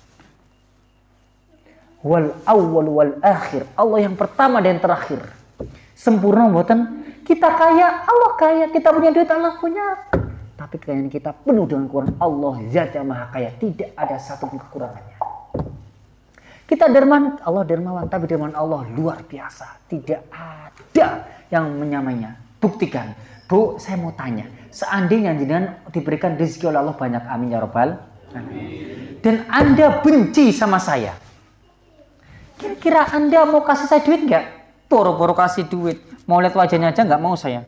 Wal awwal wal akhir. Allah yang pertama dan terakhir. Sempurna mboten? Kita kaya, Allah kaya. Kita punya duit, Allah punya. Tapi kekayaan kita penuh dengan kekurangan. Allah Zat yang Maha Kaya, tidak ada satupun kekurangannya. Kita dermawan, Allah dermawan, tapi dermawan Allah luar biasa. Tidak ada yang menyamainya. Buktikan. Bu, saya mau tanya. Seandainya jenengan diberikan rezeki oleh Allah banyak, amin ya rabbal alamin. Dan Anda benci sama saya. Kira-kira Anda mau kasih saya duit nggak? Boro-boro kasih duit, mau lihat wajahnya aja nggak mau saya.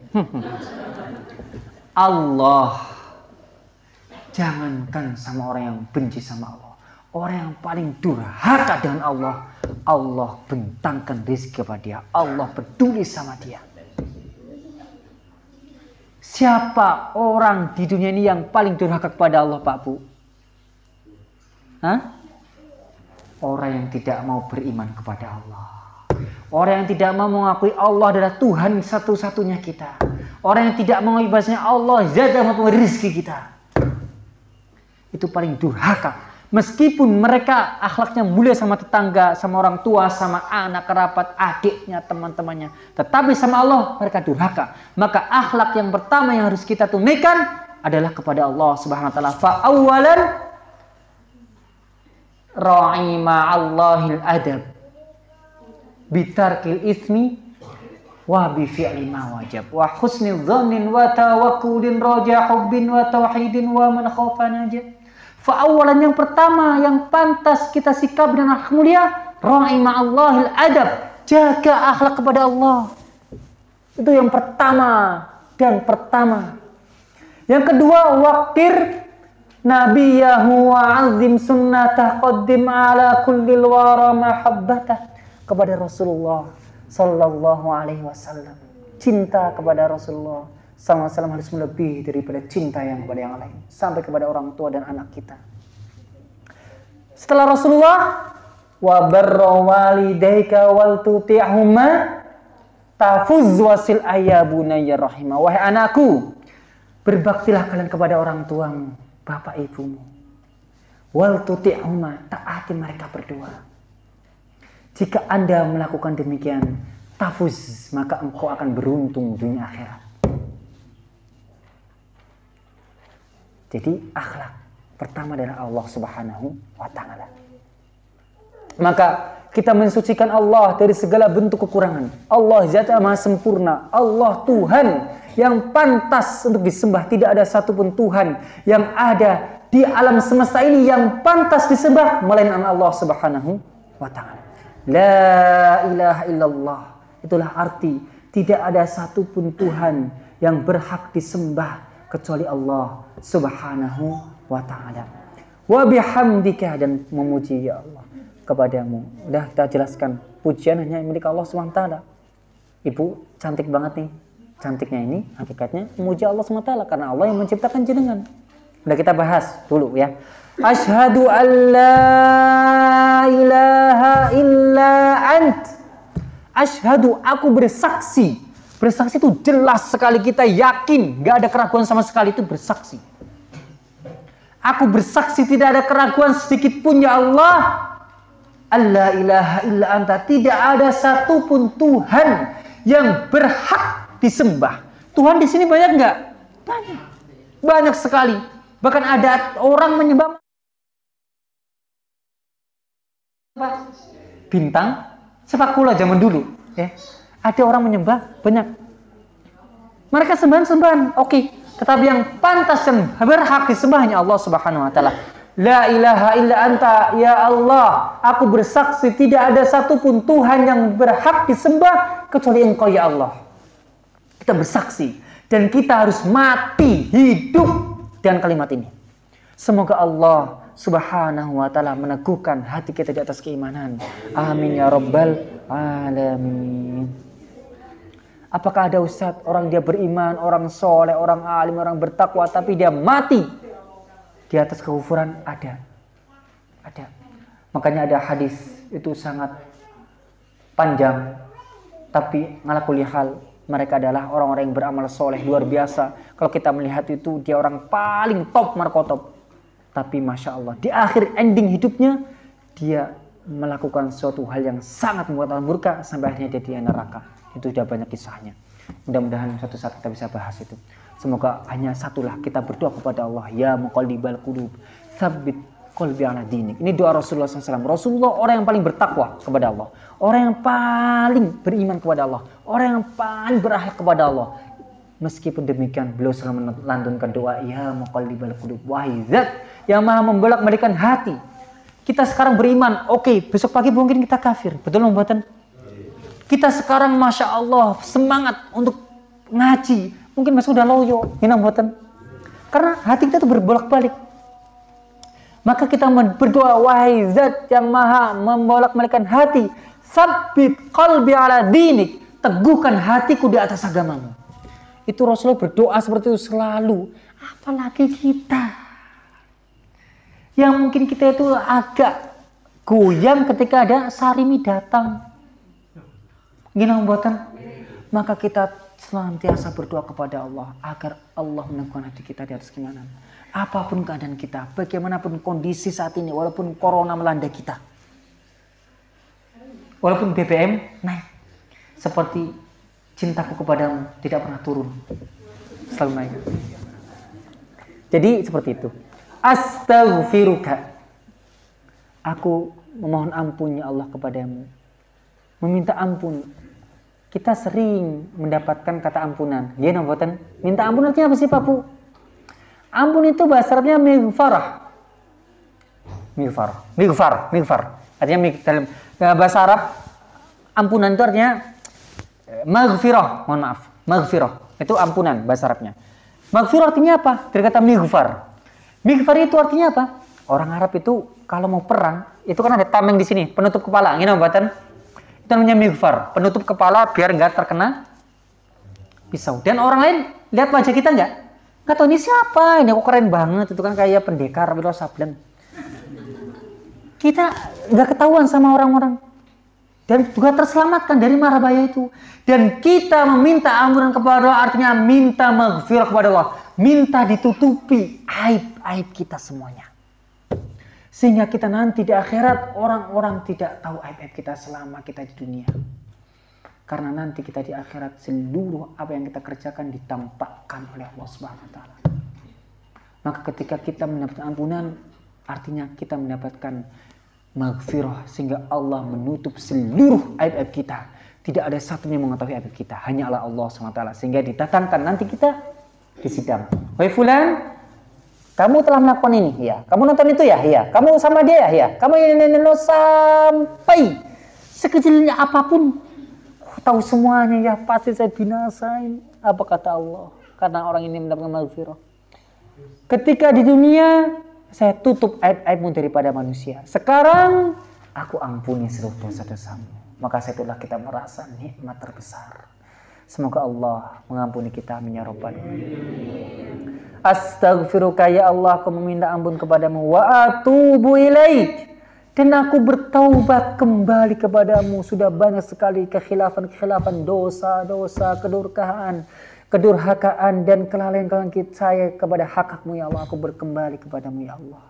Allah, jangankan sama orang yang benci sama Allah, orang yang paling durhaka dengan Allah, Allah bentangkan rezeki kepada dia, Allah peduli sama dia. Siapa orang di dunia ini yang paling durhaka kepada Allah, Pak Bu? Hah? Orang yang tidak mau beriman kepada Allah. Orang yang tidak mau mengakui Allah adalah Tuhan satu-satunya kita. Orang yang tidak mau ibadahnya Allah Zat yang memberi rezeki kita. Itu paling durhaka. Meskipun mereka akhlaknya mulia sama tetangga, sama orang tua, sama anak kerabat, adiknya, teman-temannya. Tetapi sama Allah mereka durhaka. Maka akhlak yang pertama yang harus kita tunaikan adalah kepada Allah Subhanahu wa taala. Fa awwalan ra'i ma'allahil adab bitarkil ismi wa bi fi'li ma wajab wa husni dhannin wa tawakkulin raja hubbin wa tauhidin wa man khafa najat. Fa awalan yang pertama yang pantas kita sikap dengan akhlak mulia, ra'i ma'allahil adab, jaga akhlak kepada Allah. Itu yang pertama dan pertama. Yang kedua, waqtir nabiyahu wa azim sunnatah qaddim ala kullil wara mahabbatah, kepada Rasulullah sallallahu alaihi wasallam. Cinta kepada Rasulullah sallallahu alaihi wasallam harus melebihi daripada cinta yang kepada yang lain, sampai kepada orang tua dan anak kita. Setelah Rasulullah, wa barra walidayka wal tuti'huma tafuz wasil ayabuna ya rahimah. Wahai anakku, berbaktilah kalian kepada orang tuamu, bapak ibumu. Wal tuti'huma, taati mereka berdua. Jika Anda melakukan demikian, tafuz, maka engkau akan beruntung dunia akhirat. Jadi akhlak pertama adalah Allah Subhanahu wa taala. Maka kita mensucikan Allah dari segala bentuk kekurangan. Allah Zat Maha Sempurna. Allah Tuhan yang pantas untuk disembah. Tidak ada satupun Tuhan yang ada di alam semesta ini yang pantas disembah melainkan Allah Subhanahu wa taala. La ilaha illallah. Itulah arti tidak ada satupun Tuhan yang berhak disembah kecuali Allah Subhanahu wa taala. Wa bihamdika, dan memuji ya Allah kepadamu. Udah kita jelaskan, pujian hanya milik Allah Subhanahu wa taala. Ibu cantik banget nih. Cantiknya ini hakikatnya memuji Allah Subhanahu wa taala karena Allah yang menciptakan jenengan. Udah kita bahas dulu ya. Asyhadu an la ilaha illa ant. Asyhadu, aku bersaksi. Bersaksi itu jelas sekali, kita yakin, gak ada keraguan sama sekali, itu bersaksi. Aku bersaksi tidak ada keraguan sedikit pun ya Allah. Allah ilaha illa anta, tidak ada satupun Tuhan yang berhak disembah. Tuhan di sini banyak nggak? Banyak, banyak sekali. Bahkan ada orang menyembah bintang sepak bola zaman dulu. Ya, ada orang menyembah banyak. Mereka sembahan, oke. Tetapi yang pantas dan berhak disembah hanya Allah Subhanahu wa taala. La ilaha illa anta, ya Allah, aku bersaksi tidak ada satupun Tuhan yang berhak disembah kecuali Engkau ya Allah. Kita bersaksi dan kita harus mati hidup dengan kalimat ini. Semoga Allah Subhanahu wa taala meneguhkan hati kita di atas keimanan. Amin ya rabbal alamin. Apakah ada ustaz, orang dia beriman, orang soleh, orang alim, orang bertakwa, tapi dia mati di atas kekufuran? Ada. Makanya ada hadis itu sangat panjang, tapi ala kulli hal mereka adalah orang-orang yang beramal soleh luar biasa. Kalau kita melihat itu dia orang paling top markotop. Tapi masya Allah di akhir ending hidupnya dia melakukan suatu hal yang sangat membuat Allah murka sampai akhirnya dia di neraka. Itu sudah banyak kisahnya. Mudah-mudahan suatu saat kita bisa bahas itu. Semoga hanya satulah, kita berdoa kepada Allah, ya muqallibal qulub, tsabbit qalbi ala dinik. Ini doa Rasulullah SAW. Rasulullah orang yang paling bertakwa kepada Allah, orang yang paling beriman kepada Allah, orang yang paling berakhlak kepada Allah. Meskipun demikian, beliau selalu melantunkan doa, ya muqallibal qulub, wahai Zat yang maha membolak-balikan hati. Kita sekarang beriman, oke, besok pagi mungkin kita kafir, betul membuatan. Kita sekarang masya Allah semangat untuk ngaji, mungkin besok udah loyo, ini buatan. Karena hati kita tuh berbolak-balik. Maka kita berdoa, wahai Zat yang maha membolak-balikan hati, sabbit qalbi ala dinik, teguhkan hatiku di atas agamamu. Itu Rasulullah berdoa seperti itu selalu. Apalagi kita yang mungkin kita itu agak goyang ketika ada Sarimi datang. Gini buatan, maka kita senantiasa berdoa kepada Allah agar Allah meneguhkan hati kita di atas keimanan. Apapun keadaan kita, bagaimanapun kondisi saat ini, walaupun corona melanda kita, walaupun BBM naik, seperti cintaku kepadamu tidak pernah turun, selalu naik. Jadi seperti itu. Astaghfiruka, aku memohon ampun ya Allah kepadamu, meminta ampun kita sering mendapatkan kata ampunan. Ya, namboten. Minta ampun artinya apa sih, Pak Bu? Ampun itu bahasa Arabnya mighfarah. Mighfar. Artinya dalam bahasa Arab ampunan itu artinya maghfirah. Mohon maaf. Maghfirah itu ampunan bahasa Arabnya. Maghfirah artinya apa? Dari kata mighfar. Mighfar itu artinya apa? Orang Arab itu kalau mau perang, itu kan ada tameng di sini, penutup kepala. Ini namanya itu namanya mighfar, penutup kepala biar nggak terkena pisau. Dan orang lain lihat wajah kita nggak tahu ini siapa, ini kok keren banget, itu kan kayak pendekar Wiro Sableng. Kita nggak ketahuan sama orang-orang dan juga terselamatkan dari mara bahaya itu. Dan kita meminta ampunan kepada Allah artinya minta maghfirah kepada Allah, minta ditutupi aib-aib kita semuanya. Sehingga kita nanti di akhirat orang-orang tidak tahu aib-aib kita selama kita di dunia. Karena nanti kita di akhirat seluruh apa yang kita kerjakan ditampakkan oleh Allah Subhanahu wa taala. Maka ketika kita mendapatkan ampunan, artinya kita mendapatkan maghfirah sehingga Allah menutup seluruh aib-aib kita. Tidak ada satu yang mengetahui aib kita, hanya Allah Subhanahu wa taala. Sehingga didatangkan nanti kita di sidang. Wahai fulan, kamu telah melakukan ini, ya. Kamu nonton itu, ya, ya. Kamu sama dia, ya. Kamu ini sampai sekecilnya apapun, tahu semuanya, ya. Pasti saya binasain. Apa kata Allah? Karena orang ini mendapatkan maghfirah. Ketika di dunia, saya tutup aib-aibmu daripada manusia. Sekarang, aku ampuni seluruh dosa-dosamu. Maka setelah kita merasa nikmat terbesar. Semoga Allah mengampuni kita, ya Rabbal alamin. Astaghfiruka ya Allah, aku meminta ampun kepadamu, wa atubu ilaik, dan aku bertaubat kembali kepadamu. Sudah banyak sekali kekhilafan, dosa-dosa, kedurhakaan dan kelalaian saya kepada hak-Hakmu ya Allah. Aku berkembali kepadamu ya Allah.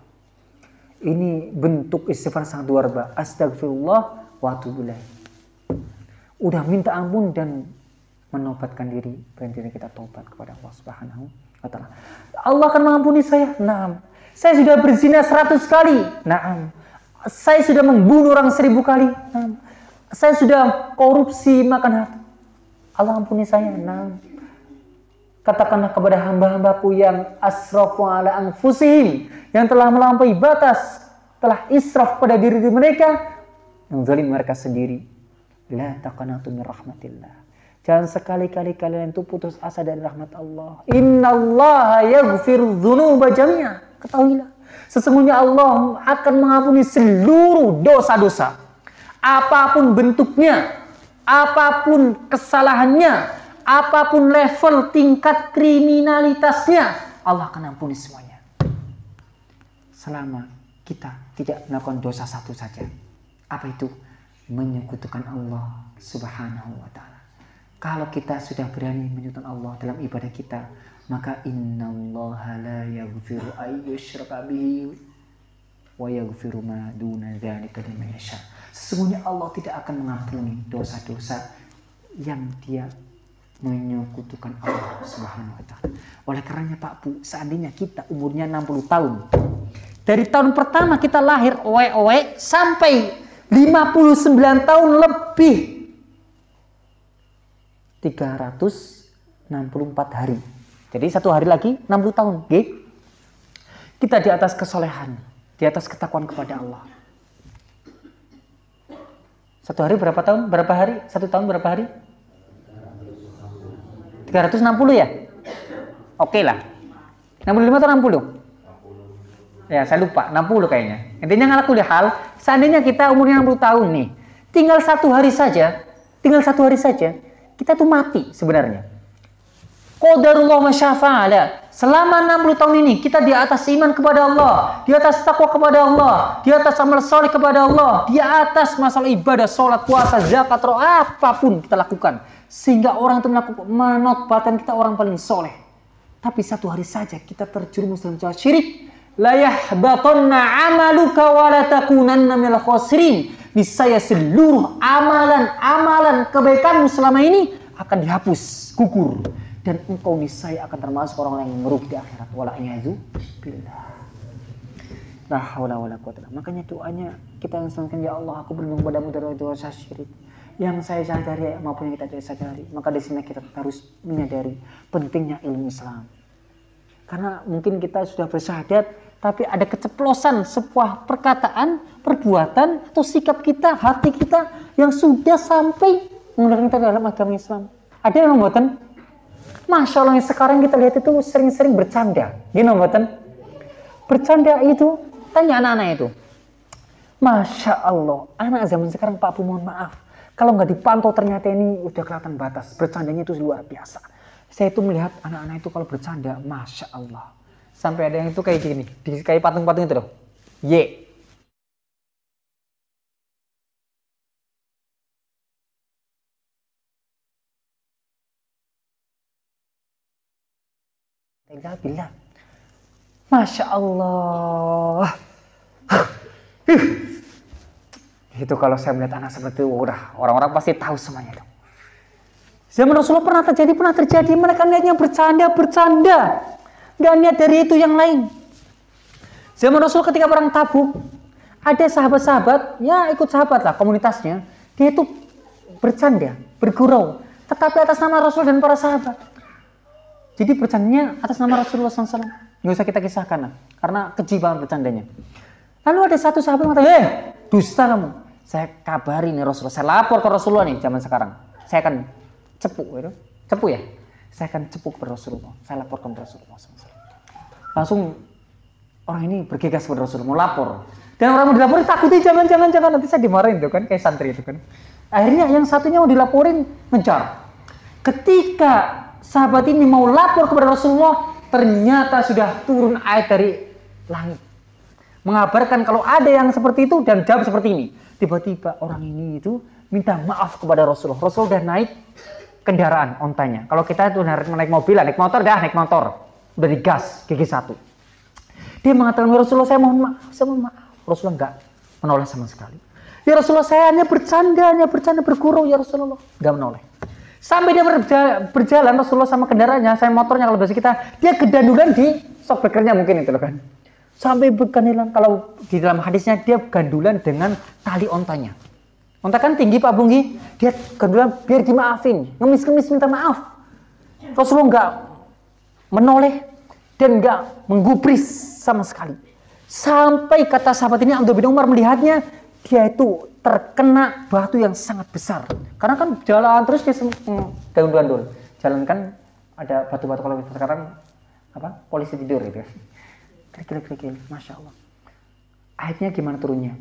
Ini bentuk istighfar sangat luar biasa. Astagfirullah wa atubu ilaik. Udah minta ampun dan menobatkan diri, berhenti kita tobat kepada Allah Subhanahu wa taala. Allah akan mengampuni saya. Naam. Saya sudah berzina 100 kali. Naam. Saya sudah membunuh orang 1000 kali. Naam. Saya sudah korupsi makan harta. Allah ampuni saya. Naam. Katakanlah kepada hamba-hambaku yang asrafu ala anfusihim, yang telah melampaui batas, telah israf pada diri mereka, yang zalim mereka sendiri. La taqnatu min rahmatillah. Jangan sekali-kali kalian itu putus asa dari rahmat Allah. Innallaha yaghfiru dzunuba jami'a. Ketahuilah, sesungguhnya Allah akan mengampuni seluruh dosa-dosa. Apapun bentuknya, apapun kesalahannya, apapun level tingkat kriminalitasnya, Allah akan ampuni semuanya. Selama kita tidak melakukan dosa satu saja. Apa itu? Menyekutukan Allah Subhanahu wa taala. Kalau kita sudah berani menyekutukan Allah dalam ibadah kita, maka innallaha la yaghfiru ayyushraka bihi wa yaghfiru ma duna dzalika liman yasha. Sesungguhnya Allah tidak akan mengampuni dosa-dosa yang dia menyekutukan Allah Subhanahu wa taala. Oleh karenanya Pak Bu, seandainya kita umurnya 60 tahun, dari tahun pertama kita lahir sampai 59 tahun lebih, 364 hari. Jadi satu hari lagi 60 tahun. Okay? Kita di atas kesolehan, di atas ketakwaan kepada Allah. Satu hari berapa tahun? Berapa hari? Satu tahun berapa hari? 360 ya? Oke lah. 65 atau 60? Ya, saya lupa. 60 kayaknya. Intinya ngalakuin hal, seandainya kita umurnya 60 tahun nih, tinggal satu hari saja, kita tuh mati sebenarnya. Qadarullah wa syafa'ala. Selama 60 tahun ini, kita di atas iman kepada Allah, di atas takwa kepada Allah, di atas amal soleh kepada Allah, di atas masalah ibadah, sholat, puasa, zakat, apapun kita lakukan. Sehingga orang itu menotbatkan kita orang paling soleh. Tapi satu hari saja kita terjerumus dalam celah syirik. La yahbatanna amaluka wa la takunanna minal khasirin. Niscaya seluruh amalan kebaikanmu selama ini akan dihapus, gugur, dan engkau niscaya akan termasuk orang yang merugi di akhirat. Wala a'udzu billah. La haula wala quwwata. Makanya doanya kita yang sangkan, ya Allah, aku berlindung padamu dari dosa syirik. yang saya sadari maupun yang kita tidak sadari. Maka di sini kita harus menyadari pentingnya ilmu Islam. Karena mungkin kita sudah bersyahadat, tapi ada keceplosan sebuah perkataan, perbuatan, atau sikap kita, hati kita yang sudah sampai menggunakan kita dalam agama Islam. Ada yang membuatkan, Masya Allah yang sekarang kita lihat itu sering-sering bercanda. Gini membuatkan, bercanda itu, tanya anak-anak itu. Masya Allah, anak zaman sekarang Pak Bu mohon maaf. Kalau nggak dipantau ternyata ini udah kelihatan batas. Bercandanya itu luar biasa. Saya itu melihat anak-anak itu kalau bercanda, Masya Allah. Sampai ada yang itu kayak gini, kayak patung-patung itu loh. Y. Bila. Masya Allah. Itu kalau saya melihat anak seperti itu, udah orang-orang pasti tahu semuanya itu. Zaman Rasulullah pernah terjadi. Mereka niatnya bercanda. Gak niat dari itu yang lain. Zaman Rasul ketika perang Tabuk, ada sahabat-sahabat, ya ikut sahabat lah komunitasnya, dia itu bercanda, bergurau, tetapi atas nama Rasul dan para sahabat. Jadi bercandanya atas nama Rasulullah SAW. Nggak usah kita kisahkan lah, karena keji banget bercandanya. Lalu ada satu sahabat yang mengatakan, dusta kamu. Saya kabari nih Rasulullah, saya lapor ke Rasulullah nih zaman sekarang. Saya akan cepu ya. Saya akan cepu ke Rasulullah. Saya laporkan ke Rasulullah SAW. Langsung orang ini bergegas kepada Rasulullah, mau lapor. Dan orang mau dilaporin takutin, jangan nanti saya dimarahin tuh kan, kayak santri itu kan. Akhirnya yang satunya mau dilaporin, ngejar. Ketika sahabat ini mau lapor kepada Rasulullah, ternyata sudah turun ayat dari langit. Mengabarkan kalau ada yang seperti itu dan jawab seperti ini. Tiba-tiba orang ini itu minta maaf kepada Rasulullah. Rasul udah naik kendaraan ontanya. Kalau kita itu naik mobil, naik motor. Udah digas gigi satu. Dia mengatakan, Rasulullah saya mohon maaf. Rasulullah enggak menoleh sama sekali. Ya Rasulullah saya hanya bercanda bergurau ya Rasulullah. Enggak menoleh. Sampai dia berjalan Rasulullah sama kendaraannya, saya motornya kalau bahasa kita, dia kedandulan di shockbreakernya mungkin itu loh kan. Sampai bergandulan, kalau di dalam hadisnya dia gandulan dengan tali ontanya. Onta kan tinggi Pak Bunggi, dia gandulan biar dimaafin, ngemis-ngemis minta maaf. Rasulullah enggak menoleh dan enggak menggubris sama sekali. Sampai kata sahabat ini Abdullah bin Umar melihatnya, dia itu terkena batu yang sangat besar. Karena kan jalan terus dia gandul-gandul. Jalan kan ada batu-batu, kalau sekarang apa? Polisi tidur gitu. Klik, Masya Allah. Ayatnya gimana turunnya?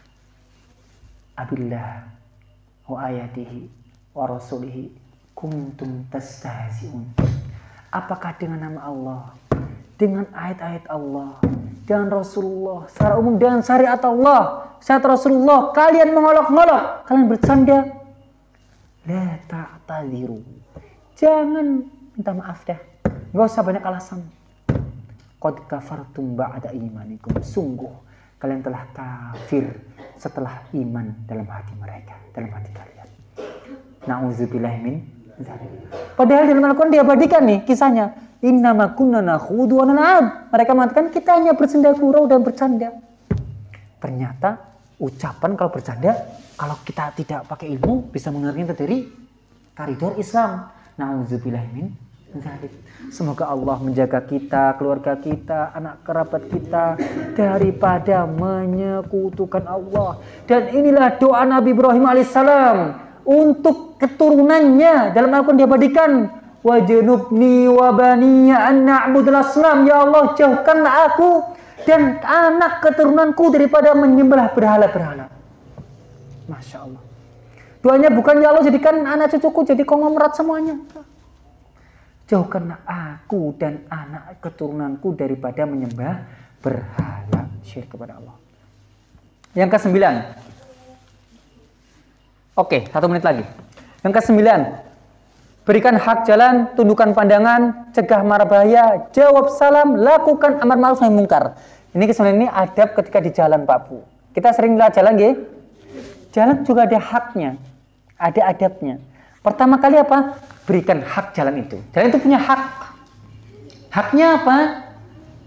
Abillah wa ayatihi wa rasulihi kuntum tastahzi'un. Apakah dengan nama Allah, dengan ayat-ayat Allah, dengan Rasulullah, secara umum dengan syariat Allah, syariat Rasulullah, kalian mengolok-ngolok, kalian bercanda? La ta'tadiru. Jangan minta maaf dah. Gak usah banyak alasan. Qad kafartum ba'da imanikum. Sungguh kalian telah kafir setelah iman dalam hati mereka, dalam hati kalian. Na'udzubillahi min dzalik. Padahal dalam Al-Quran diabadikan nih kisahnya. Innama kunna nakhudu wa nal'ab. Mereka mengatakan kita hanya bersenda gurau dan bercanda. Ternyata ucapan kalau bercanda, kalau kita tidak pakai ilmu, bisa mengeluarkan dari koridor Islam. Na'udzubillahi min dzalik. Semoga Allah menjaga kita, keluarga kita, anak kerabat kita daripada menyekutukan Allah. Dan inilah doa Nabi Ibrahim alaihissalam untuk keturunannya. Dalam Al-Quran diabadikan, wajnubni wa baniya an na'budul asnam. Ya Allah, jauhkanlah aku dan anak keturunanku daripada menyembah berhala-berhala. Masya Allah. Doanya bukan ya Allah jadikan anak cucuku jadi konglomerat semuanya. Jauhkanlah aku dan anak keturunanku daripada menyembah berhala, syirik kepada Allah. Yang ke-9. Oke, 1 menit lagi. Yang ke-9. Berikan hak jalan, tundukkan pandangan, cegah mara bahaya, jawab salam, lakukan amar ma'ruf nahi mungkar. Ini ke-9 ini adab ketika di jalan Pak Bu. Kita sering lihat jalan nggih? Jalan juga ada haknya, ada adabnya. Pertama kali apa? Berikan hak jalan itu. Jalan itu punya hak. Haknya apa?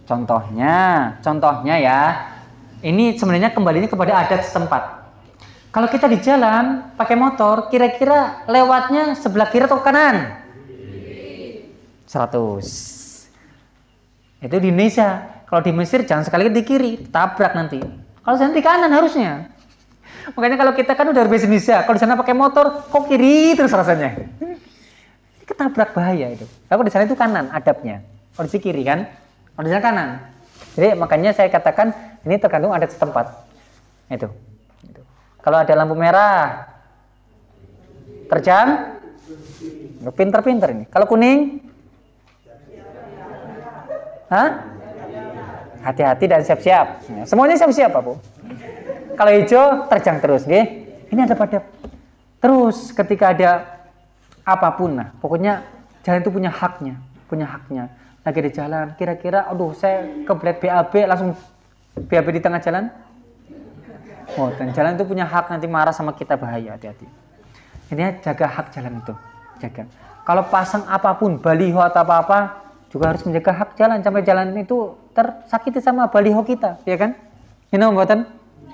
Contohnya ya. Ini sebenarnya kembalinya kepada adat setempat. Kalau kita di jalan pakai motor, kira-kira lewatnya sebelah kiri atau kanan? 100. Itu di Indonesia. Kalau di Mesir jangan sekali di kiri, tabrak nanti. Kalau di kanan harusnya. Makanya kalau kita kan udah berbahasa Indonesia, kalau di sana pakai motor, kok kiri terus rasanya. Ketabrak bahaya itu. Kalau di sana itu kanan adabnya. Kalau di kiri kan, kalau di sana kanan. Jadi makanya saya katakan ini tergantung adat setempat. Itu. Kalau ada lampu merah, terjang, pinter-pinter ini. Kalau kuning, hati-hati dan siap-siap. Semuanya siap-siap, Pak Bu. Kalau hijau, terjang terus, nggih. Ini ada pada terus ketika ada apapun, nah, pokoknya jalan itu punya haknya. Lagi di jalan, kira-kira, aduh, saya kebelet BAB, langsung BAB di tengah jalan. Oh, dan jalan itu punya hak, nanti marah sama kita, bahaya, hati-hati. Ini jaga hak jalan itu, jaga. Kalau pasang apapun, baliho atau apa-apa, juga harus menjaga hak jalan, sampai jalan itu tersakiti sama baliho kita, ya kan? Ini buatan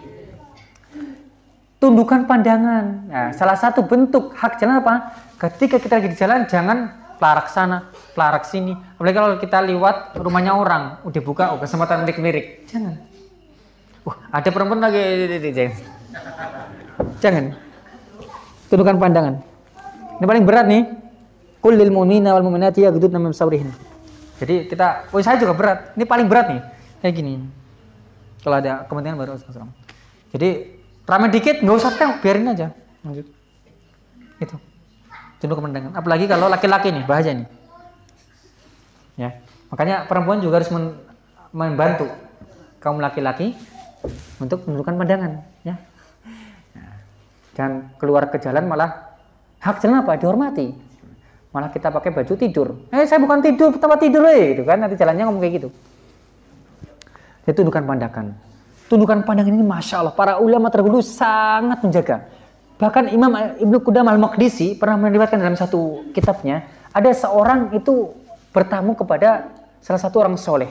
tundukan pandangan. Nah, salah satu bentuk hak jalan apa? Ketika kita lagi di jalan, jangan pelarak sana, pelarak sini. Apalagi kalau kita lewat rumahnya orang, udah buka, kesempatan lirik-lirik, jangan. Ada perempuan lagi, jangan. Tundukan pandangan. Ini paling berat nih. Qul lil mu'minina wal mu'minati yaghdudna min absarihin. Jadi kita, saya juga berat. Ini paling berat nih. Kayak gini. Kalau ada kepentingan baru Rasulullah. Jadi ramai dikit, nggak usah tengok, biarin aja. Lanjut. Itu. Tunduk pandangan. Apalagi kalau laki-laki nih, bahaya nih. Ya. Makanya perempuan juga harus membantu kaum laki-laki untuk menundukkan pandangan, ya. Dan keluar ke jalan malah hak jalan apa? Dihormati. Malah kita pakai baju tidur. Saya bukan tidur, tempat tidur, gitu kan. Nanti jalannya ngomong kayak gitu. Itu tundukan pandangan. Tundukan pandangan ini, masya Allah, para ulama terdahulu sangat menjaga. Bahkan Imam Ibnu Qudamah Al-Maqdisi pernah meriwayatkan dalam satu kitabnya, ada seorang itu bertamu kepada salah satu orang soleh.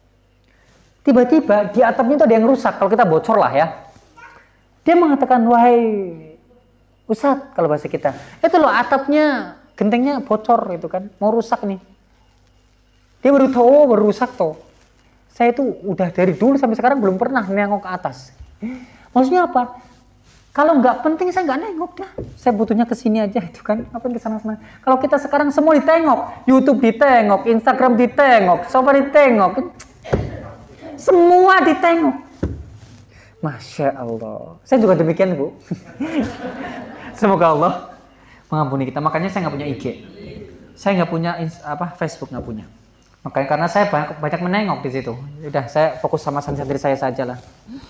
Tiba-tiba di atapnya itu ada yang rusak, kalau kita bocor lah ya. Dia mengatakan, wahai Ustadz, kalau bahasa kita, itu loh atapnya, gentengnya bocor itu kan, mau rusak nih. Dia baru tahu, baru rusak toh. Saya itu udah dari dulu sampai sekarang belum pernah nengok ke atas. Maksudnya apa? Kalau nggak penting saya nggak nengok dah. Saya butuhnya ke sini aja itu kan. Apa yang kesana-sana? Kalau kita sekarang semua ditengok, YouTube ditengok, Instagram ditengok, sofa ditengok, semua ditengok. Masya Allah. Saya juga demikian, Bu. Semoga Allah mengampuni kita. Makanya saya nggak punya IG. Saya nggak punya Facebook, nggak punya. Makanya karena saya banyak menengok di situ. Udah, saya fokus sama santri saya saja lah.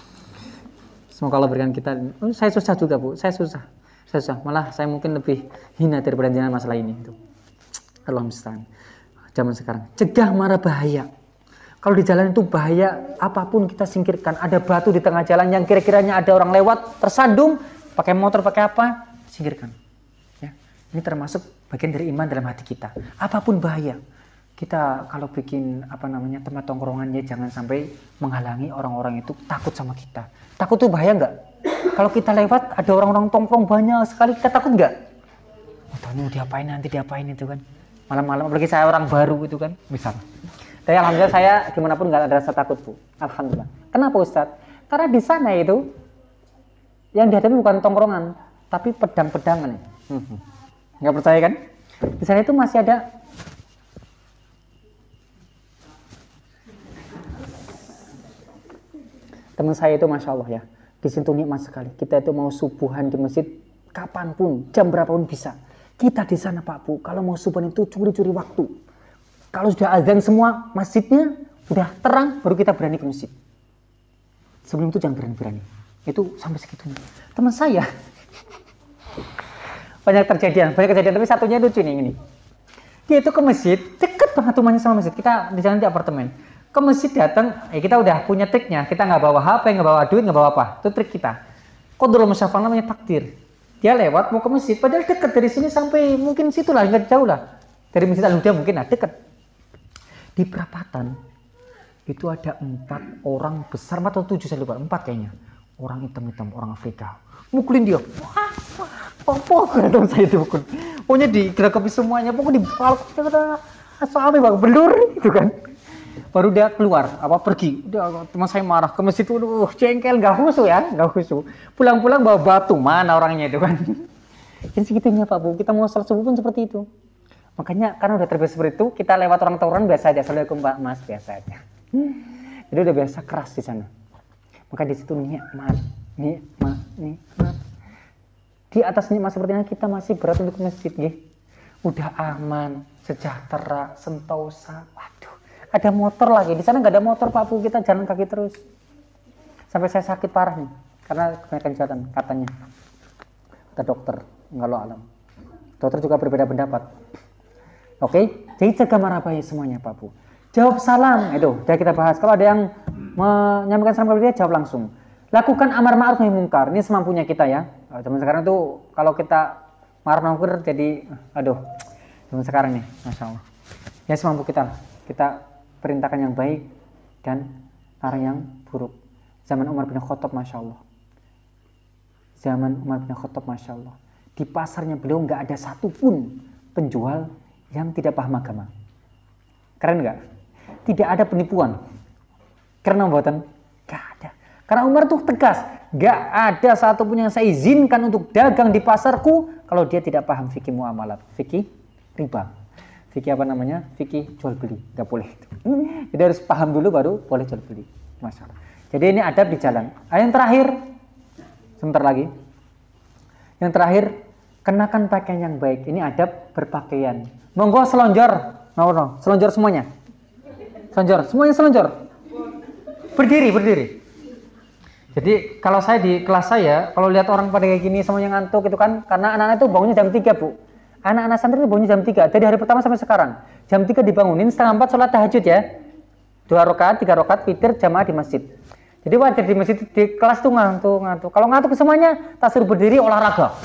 Semoga Allah berikan kita. Saya susah juga, Bu. Saya susah. Malah saya mungkin lebih hina daripada jenengan masalah ini. Allah musta'an. Zaman sekarang. Cegah mara bahaya. Kalau di jalan itu bahaya, apapun kita singkirkan. Ada batu di tengah jalan yang kira-kiranya ada orang lewat, tersandung, pakai motor, pakai apa, singkirkan. Ya. Ini termasuk bagian dari iman dalam hati kita. Apapun bahaya. Kita kalau bikin tempat tongkrongannya jangan sampai menghalangi orang-orang itu takut sama kita. Takut tuh bahaya nggak? Kalau kita lewat ada orang-orang tongkrong banyak sekali, kita takut nggak? Oh, diapain itu kan? Malam-malam, apalagi saya orang baru itu kan, misal. Tapi alhamdulillah saya gimana pun nggak ada rasa takut, Bu. Alhamdulillah. Kenapa Ustadz? Karena di sana itu yang dihadapi bukan tongkrongan, tapi pedang-pedangan. Nggak percaya kan? Di sana itu masih ada teman saya itu, masya Allah ya, di situ nikmat sekali. Kita itu mau subuhan di masjid kapanpun, jam berapapun bisa. Kita di sana, Pak Bu, kalau mau subuhan itu curi-curi waktu. Kalau sudah azan semua masjidnya udah terang, baru kita berani ke masjid. Sebelum itu jangan berani-berani. Itu sampai segitunya. Teman saya banyak kejadian, tapi satunya lucu nih ini. Dia itu ke masjid, deket banget rumahnya sama masjid. Kita di jalan di apartemen. Ke masjid datang, kita udah punya triknya. Kita nggak bawa HP, nggak bawa duit, nggak bawa apa. Itu trik kita. Qadrul musyafah namanya takdir. Dia lewat mau ke masjid, padahal deket dari sini sampai mungkin situ lah, nggak jauh lah. Dari Masjid Al-Huda mungkin deket. Di perapatan itu ada 4 orang besar, 4 atau 7 saya lupa, 4 kayaknya. orang hitam-hitam, orang Afrika. Mukulin dia. Pokoknya teman saya dipukul. Pokoknya digeragapi semuanya, pokoknya dipalak. Sampai bang belur itu kan. Baru dia keluar, pergi. Teman saya marah ke masjid itu, jengkel, nggak khusyuk ya, nggak khusyuk. Pulang-pulang bawa batu, mana orangnya itu kan. Jadi segitunya Pak Bu, kita mau sholat subuh pun seperti itu. Makanya karena udah terbiasa seperti itu, kita lewat orang tawuran biasa aja. Assalamualaikum Pak Mas, biasa aja. Jadi udah biasa keras di sana. Maka di situ nikmat. Di atas nikmat seperti ini kita masih berat untuk ke masjid, nggih. Udah aman, sejahtera, sentosa. Waduh, ada motor lagi. Di sana nggak ada motor Pak Bu, kita jalan kaki terus. Sampai saya sakit parah nih, karena kebanyakan jalan katanya. Kata dokter, nggak alam. Dokter juga berbeda pendapat. Oke, jadi jaga marah bayi semuanya Pak Bu. Jawab salam, itu udah kita bahas. Kalau ada yang menyampaikan salam kepada dia, jawab langsung. Lakukan amar ma'ruf nahi mungkar. Ini semampunya kita ya. Zaman sekarang tuh kalau kita marah mungkar jadi, zaman sekarang nih, masya Allah. Ya semampu kita, kita perintahkan yang baik dan larang yang buruk. Zaman Umar bin Khattab, masya Allah. Zaman Umar bin Khattab, masya Allah. Di pasarnya beliau nggak ada satupun penjual yang tidak paham agama. Keren nggak? Tidak ada penipuan. Karena buatan nggak ada. Karena Umar tuh tegas, nggak ada satupun yang saya izinkan untuk dagang di pasarku kalau dia tidak paham fikih muamalat, fikih riba, fikih apa namanya, fikih jual beli, nggak boleh. Jadi harus paham dulu baru boleh jual beli. Masalah. Jadi ini adab di jalan. Yang terakhir, sebentar lagi. Yang terakhir, kenakan pakaian yang baik. Ini adab berpakaian. Monggo selonjor, no, selonjor semuanya. Selonjor, semuanya selonjor. Berdiri. Jadi kalau saya di kelas saya, kalau lihat orang pada kayak gini semuanya ngantuk itu kan, karena anak-anak itu bangunnya jam 3 Bu. Anak-anak santri itu bangunnya jam 3. Dari hari pertama sampai sekarang. Jam 3 dibangunin, setengah 4 sholat tahajud ya. 2 rakaat, 3 rakaat witir jamaah di masjid. Jadi wajar di masjid, di kelas tuh ngantuk. Kalau ngantuk semuanya, tak suruh berdiri olahraga.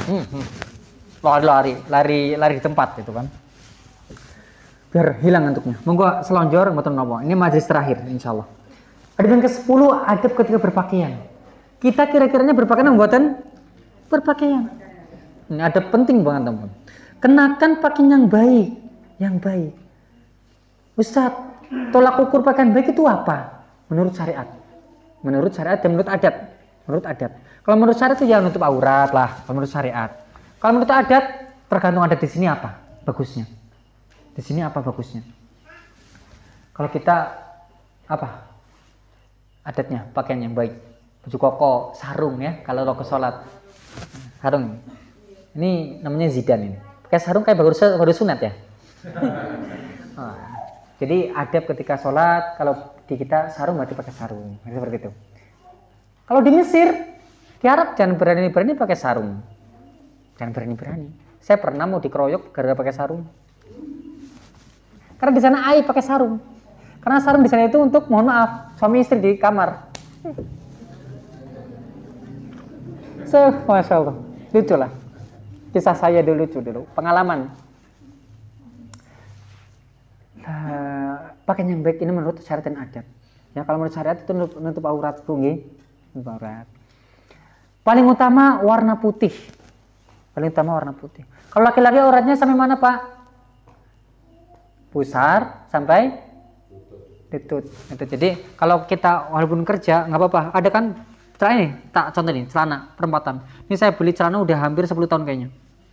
Lari di tempat gitu kan. Biar hilang ngantuknya. Monggo selonjor, mboten napa. Ini majelis terakhir insyaallah. Adab yang ke-10, adab ketika berpakaian. Kita kira-kiranya berpakaian mboten berpakaian. Ini adab penting banget teman-teman. Kenakan pakaian yang baik. Ustaz, tolak ukur pakaian baik itu apa? Menurut syariat. Menurut syariat dan menurut adat. Menurut adat. Kalau menurut syariat itu ya nutup aurat lah. Kalau menurut syariat. Kalau menurut adat, tergantung adat di sini apa bagusnya. Di sini apa bagusnya? Kalau kita apa? Adatnya pakaian yang baik. Baju koko, sarung ya. Kalau ke sholat, sarung. Ini namanya zidan ini. Pakai sarung kayak baru sunat ya. Jadi adab ketika sholat, kalau di kita sarung berarti pakai sarung, seperti itu. Kalau di Mesir, di Arab jangan berani-berani pakai sarung, jangan berani-berani. Saya pernah mau dikeroyok gara-gara pakai sarung. Karena di sana aib pakai sarung. Karena sarung di sana itu untuk mohon maaf suami istri di kamar. Masya Allah, lucu lah. Kisah saya dulu lucu pengalaman. Pakaian yang baik ini menurut syariat dan adat. Ya kalau menurut syariat itu nutup aurat, nutup aurat. Paling utama warna putih. Kalau laki-laki auratnya sampai mana Pak? Pusar sampai lutut. Jadi kalau kita walaupun kerja nggak apa-apa. Ada kan celana ini, contoh nih celana perempatan. Ini saya beli celana udah hampir 10 tahun kayaknya.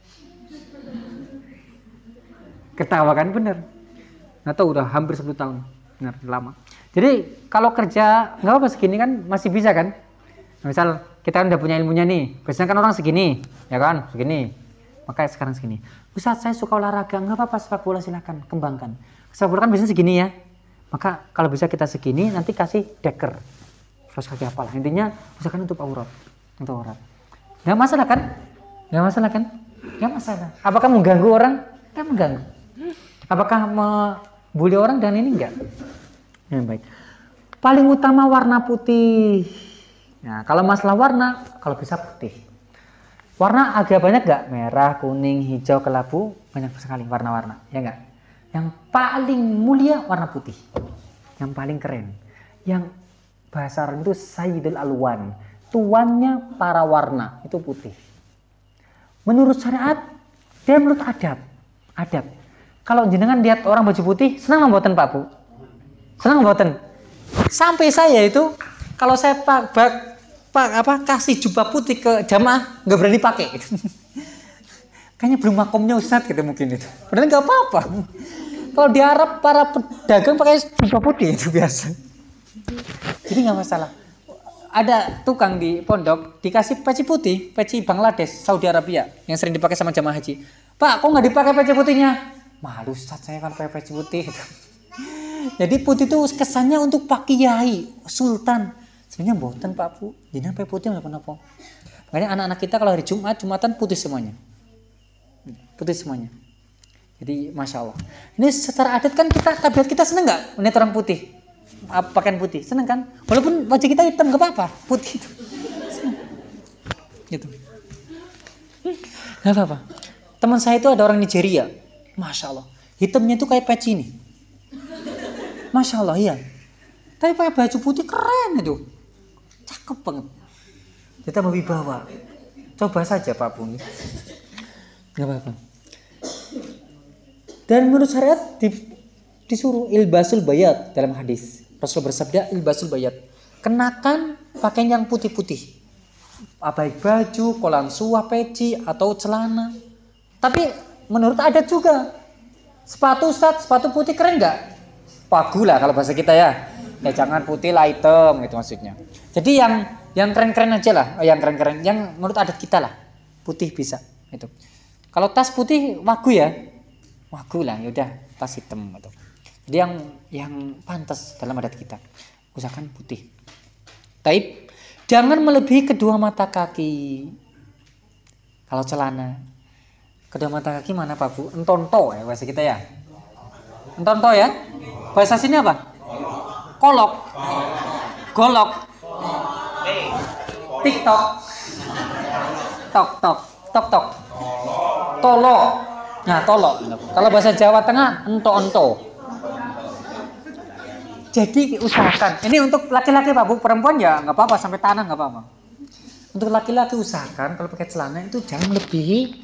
Ketawa kan bener. Nggak tahu udah hampir 10 tahun. Benar, lama. Jadi kalau kerja nggak apa-apa segini kan masih bisa kan? Misal kita kan udah punya ilmunya nih. Biasanya kan orang segini, ya kan? Segini. Makanya sekarang segini. Ustaz, saya suka olahraga, nggak apa-apa sepak bola silakan kembangkan. Sepak bola kan biasanya segini ya. Maka kalau bisa kita segini nanti kasih deker. Terus kaki apalah. Intinya usahakan untuk aurat. Nggak masalah kan? Nggak masalah. Apakah mengganggu orang? Nggak mengganggu. Apakah membuli orang dan ini enggak? Yang baik. Paling utama warna putih. Nah, kalau masalah warna, kalau bisa putih. Warna agak banyak enggak? Merah, kuning, hijau, kelabu, banyak sekali warna-warna, ya enggak? Yang paling mulia warna putih. Yang paling keren. Yang bahasa Arab itu Sayyidul Alwan. tuannya para warna itu putih. Menurut syariat dan menurut adab. Kalau jenengan lihat orang baju putih, senang mboten Pak Bu? Senang mboten? Sampai saya itu kalau saya kasih jubah putih ke jamaah nggak berani pakai. Kayaknya belum makomnya Ustadz gitu mungkin itu. Padahal nggak apa-apa. Kalau di Arab para pedagang pakai jubah putih itu biasa. Jadi nggak masalah. Ada tukang di pondok dikasih peci putih, peci Bangladesh, Saudi Arabia yang sering dipakai sama jamaah haji. Pak, kok nggak dipakai peci putihnya? Malu Ustaz, saya kan pakai peci putih. Jadi putih itu kesannya untuk Pak Kiai, Sultan. Sebenarnya boten Pak Bu, jadi pakai putih nggak apa-apa. Makanya anak-anak kita kalau hari Jumatan putih semuanya. Putih semuanya. Jadi Masya Allah. Ini secara adat kan tabiat kita seneng nggak melihat orang putih? Pakaian putih, seneng kan? Walaupun wajah kita hitam gak apa-apa, putih itu seneng. Gitu. Gak apa-apa. Teman saya itu ada orang Nigeria, Masya Allah, hitamnya itu kayak peci ini, Masya Allah, iya. Tapi pakai baju putih keren itu, cakep banget. Kita mau wibawa. Coba saja Pak Bung. Gak apa-apa. Dan menurut syariat disuruh ilbasul bayat dalam hadis. Rasul bersabda ilbasul bayat, kenakan pakaian yang putih-putih, baik baju, kolan suah, peci atau celana. Tapi menurut adat juga sepatu Ustaz, sepatu putih keren nggak? Pagu lah kalau bahasa kita ya. Ya jangan putih lah hitam gitu maksudnya. Jadi yang keren-keren aja lah, yang keren-keren, yang menurut adat kita lah, putih bisa itu. Kalau tas putih wagu ya, wagu lah, yaudah tas hitam gitu. Jadi yang pantas dalam adat kita, usahakan putih. Taib, jangan melebihi kedua mata kaki. Kalau celana, kedua mata kaki mana Pak Bu? Entonto ya bahasa kita ya. Entonto ya. Bahasa sini apa? Kolok, golok, TikTok, tok, tolo. Nah tolo. Kalau bahasa Jawa Tengah ento. Jadi usahakan, ini untuk laki-laki Pak Bu, perempuan ya nggak apa-apa, sampai tanah nggak apa-apa. Untuk laki-laki usahakan kalau pakai celana itu jangan melebihi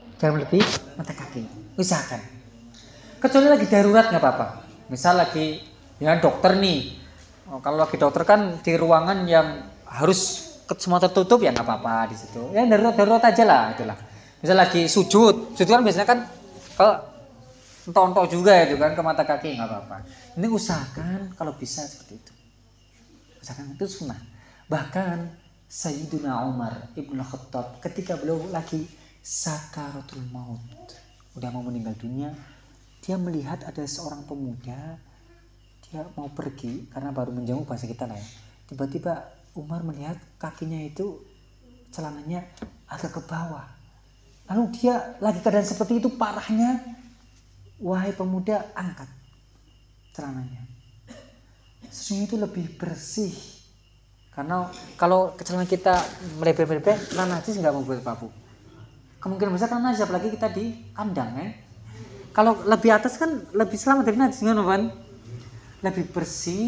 mata kaki, usahakan. Kecuali lagi darurat nggak apa-apa. Misal lagi ya dokter nih, kalau lagi dokter kan di ruangan yang harus semua tertutup ya nggak apa-apa di situ. Ya darurat aja lah itulah. Misal lagi sujud kan biasanya kan kalau entok juga itu kan ke mata kaki nggak apa-apa. Ini usahakan kalau bisa seperti itu. Usahakan itu sunnah. Bahkan Sayyiduna Umar Ibn Khattab ketika beliau lagi sakaratul maut, udah mau meninggal dunia, dia melihat ada seorang pemuda, dia mau pergi karena baru menjenguk bahasa kita lah ya. Tiba-tiba Umar melihat kakinya itu celananya agak ke bawah. Lalu dia lagi keadaan seperti itu parahnya. Wahai pemuda, angkat celananya. Sesungguhnya itu lebih bersih. Karena kalau celana kita melebar-lebar, celana najis nggak mau buat Pak Bu. Kemungkinan besar celana najis, apalagi kita di kandang ya. Kalau lebih atas kan lebih selamat dari najis, kan? Lebih bersih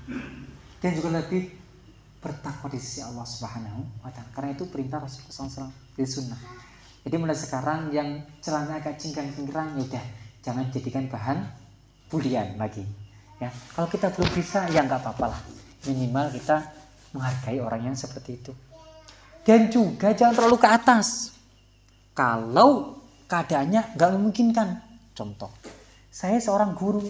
dan juga lebih bertakwa di sisi Allah Subhanahu wa Ta'ala. Karena itu perintah Rasulullah SAW di sunnah. Jadi mulai sekarang yang celana agak cingkrang-cingkrang, ya udah jangan jadikan bahan bulian lagi. Ya, kalau kita belum bisa ya nggak apa-apa lah. Minimal kita menghargai orang yang seperti itu. Dan juga jangan terlalu ke atas. Kalau keadaannya nggak memungkinkan. Contoh, saya seorang guru.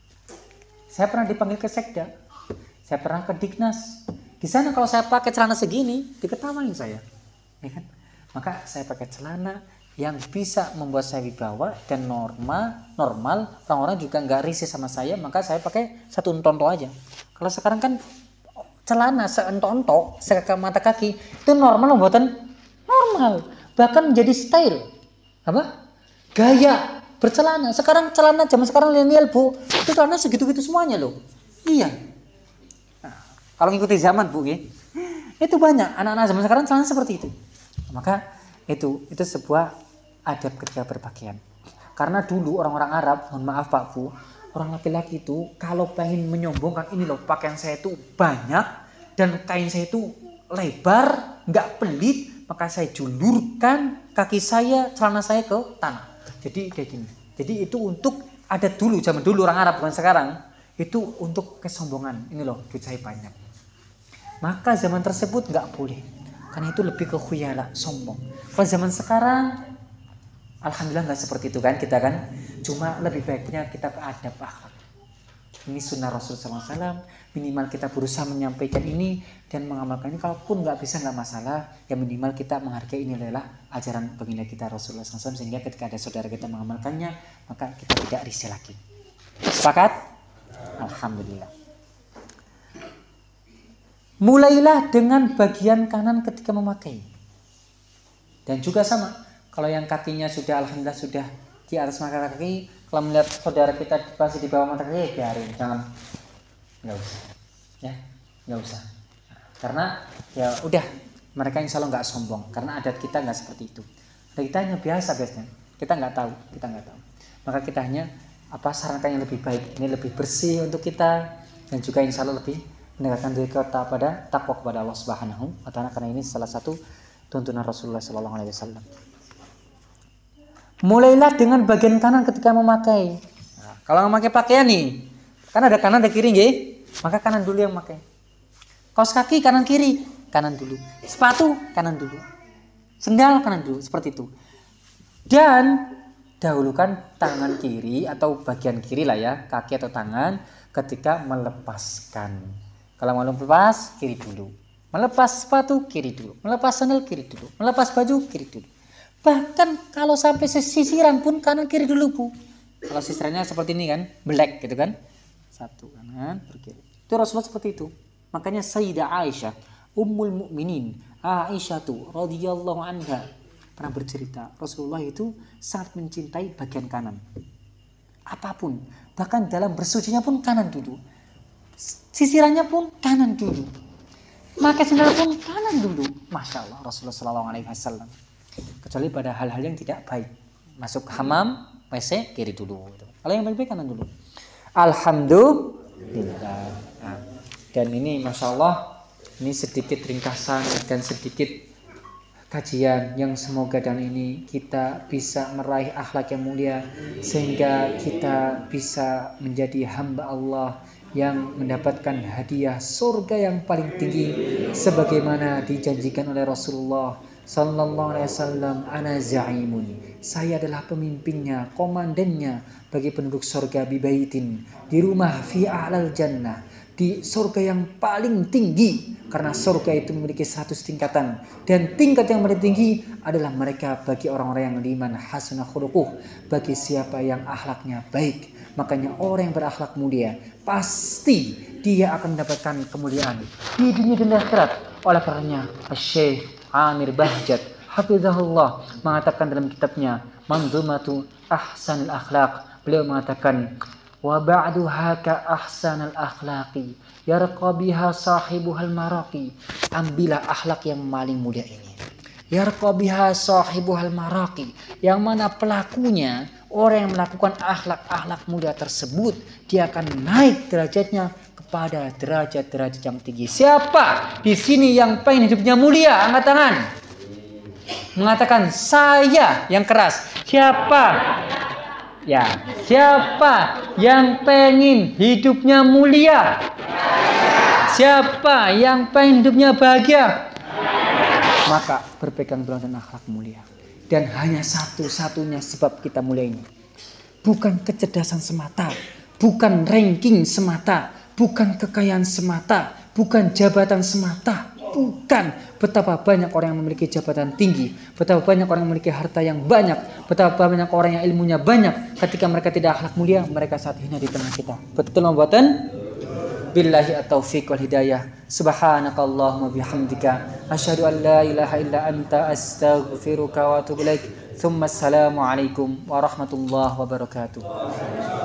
Saya pernah dipanggil ke sekda. Saya pernah ke Dignas. Di sana kalau saya pakai celana segini, diketawain saya. Ya kan? Maka saya pakai celana yang bisa membuat saya wibawa dan normal, orang-orang juga nggak risih sama saya, maka saya pakai satu entonto aja. Kalau sekarang kan celana seentonto, sekak mata kaki, itu normal buatan normal, bahkan menjadi style, apa? Gaya bercelana. Sekarang celana zaman sekarang milenial Bu, itu celana segitu-gitu semuanya loh. Iya. Nah, kalau ngikuti zaman Bu, ya, itu banyak anak-anak zaman sekarang celana seperti itu. Maka itu sebuah adab ketika berpakaian. Karena dulu orang-orang Arab, mohon maaf Pak Bu, orang laki-laki itu kalau pengen menyombongkan, ini loh pakaian saya itu banyak dan kain saya itu lebar, nggak pelit, maka saya julurkan kaki saya, celana saya ke tanah. Jadi kayak gini. Jadi itu untuk ada dulu, zaman dulu orang Arab, bukan sekarang. Itu untuk kesombongan. Ini loh, duit saya banyak. Maka zaman tersebut nggak boleh. Karena itu lebih ke khuyala, sombong. Kalau zaman sekarang, alhamdulillah nggak seperti itu kan kita kan. Cuma lebih baiknya kita ke adab akhlak. Ini sunnah Rasulullah SAW. Minimal kita berusaha menyampaikan ini dan mengamalkan ini. Kalaupun nggak bisa nggak masalah. Ya minimal kita menghargai ini adalah ajaran baginda kita Rasulullah SAW. Sehingga ketika ada saudara kita mengamalkannya, maka kita tidak risih lagi. Sepakat? Alhamdulillah. Mulailah dengan bagian kanan ketika memakai. Dan juga sama. Kalau yang kakinya sudah alhamdulillah sudah di atas mata kaki, kalau melihat saudara kita masih di bawah mata kaki, biarin, jangan, nggak usah, ya, nggak usah. Karena ya udah, mereka insya Allah nggak sombong, karena adat kita nggak seperti itu. Adat kita hanya biasa biasanya, kita nggak tahu. Maka kita hanya sarankan yang lebih baik, ini lebih bersih untuk kita dan juga insya Allah lebih mendekatkan diri kita pada takwa kepada Allah Subhanahu wa Ta'ala, karena ini salah satu tuntunan Rasulullah Sallallahu Alaihi Wasallam. Mulailah dengan bagian kanan ketika memakai. Nah, kalau memakai pakaian nih, kan ada kanan ada kiri nggih? Maka kanan dulu yang memakai. Kaos kaki kanan kiri, kanan dulu. Sepatu kanan dulu. Sendal kanan dulu, seperti itu. Dan dahulukan tangan kiri atau bagian kiri lah ya, kaki atau tangan ketika melepaskan. Kalau mau lepas, kiri dulu. Melepas sepatu, kiri dulu. Melepas sandal, kiri dulu. Melepas baju, kiri dulu. Bahkan kalau sampai sisiran pun kanan kiri dulu Bu. Kalau sisirannya seperti ini kan, black gitu kan. Satu kanan, berkiri. Itu Rasulullah seperti itu. Makanya Sayyidah Aisyah, Ummul Mukminin, Aisyah tuh radhiyallahu anha pernah bercerita, Rasulullah itu sangat mencintai bagian kanan. Apapun, bahkan dalam bersucinya pun kanan dulu. Sisirannya pun kanan dulu. Maka sendal pun kanan dulu. Masya Allah Rasulullah Sallallahu Alaihi Wasallam. Kecuali pada hal-hal yang tidak baik. Masuk hamam, WC, kiri dulu. Kalau yang baik-baik kanan dulu. Alhamdulillah. Nah, dan ini Masya Allah, ini sedikit ringkasan dan sedikit kajian yang semoga dan ini kita bisa meraih akhlak yang mulia. Sehingga kita bisa menjadi hamba Allah yang mendapatkan hadiah surga yang paling tinggi. Sebagaimana dijanjikan oleh Rasulullah Sallallahu Alaihi Wasallam, ana za'imun, saya adalah pemimpinnya, komandannya bagi penduduk surga, bibaitin, di rumah fi a'lal jannah, di surga yang paling tinggi, karena surga itu memiliki 100 tingkatan dan tingkat yang paling tinggi adalah mereka bagi orang-orang yang liman hasanah khuluquh, bagi siapa yang akhlaknya baik. Makanya orang yang berakhlak mulia pasti dia akan mendapatkan kemuliaan di dunia dan akhirat. Oleh karenanya Syekh Amir Bahjat hafizahullah mengatakan dalam kitabnya Manzumatu Ahsanul Akhlaq, beliau mengatakan wa ba'du haka ahsanal akhlaqi yarqa biha sahibuhal maraqi, ambillah akhlak yang paling mulia ini, yarqa biha sahibuhal maraqi, yang mana pelakunya orang yang melakukan akhlak-akhlak mulia tersebut dia akan naik derajatnya pada derajat-derajat yang tinggi. Siapa di sini yang pengen hidupnya mulia? Angkat tangan. Mengatakan saya yang keras. Siapa? Ya, siapa yang pengen hidupnya mulia? Siapa yang pengen hidupnya bahagia? Maka berpegang teguh dengan akhlak mulia. Dan hanya satu-satunya sebab kita mulia ini, bukan kecerdasan semata, bukan ranking semata, bukan kekayaan semata, bukan jabatan semata, bukan. Betapa banyak orang yang memiliki jabatan tinggi, betapa banyak orang yang memiliki harta yang banyak, betapa banyak orang yang ilmunya banyak, ketika mereka tidak akhlak mulia, mereka saat hina di tengah kita. Betul membuatan? Billahi at-taufiq wal hidayah. Subhanakallahumma bihamdika asyhadu an la ilaha illa anta astaghfiruka wa atubu ilaik. Tsumma assalamu alaikum warahmatullahi wabarakatuh.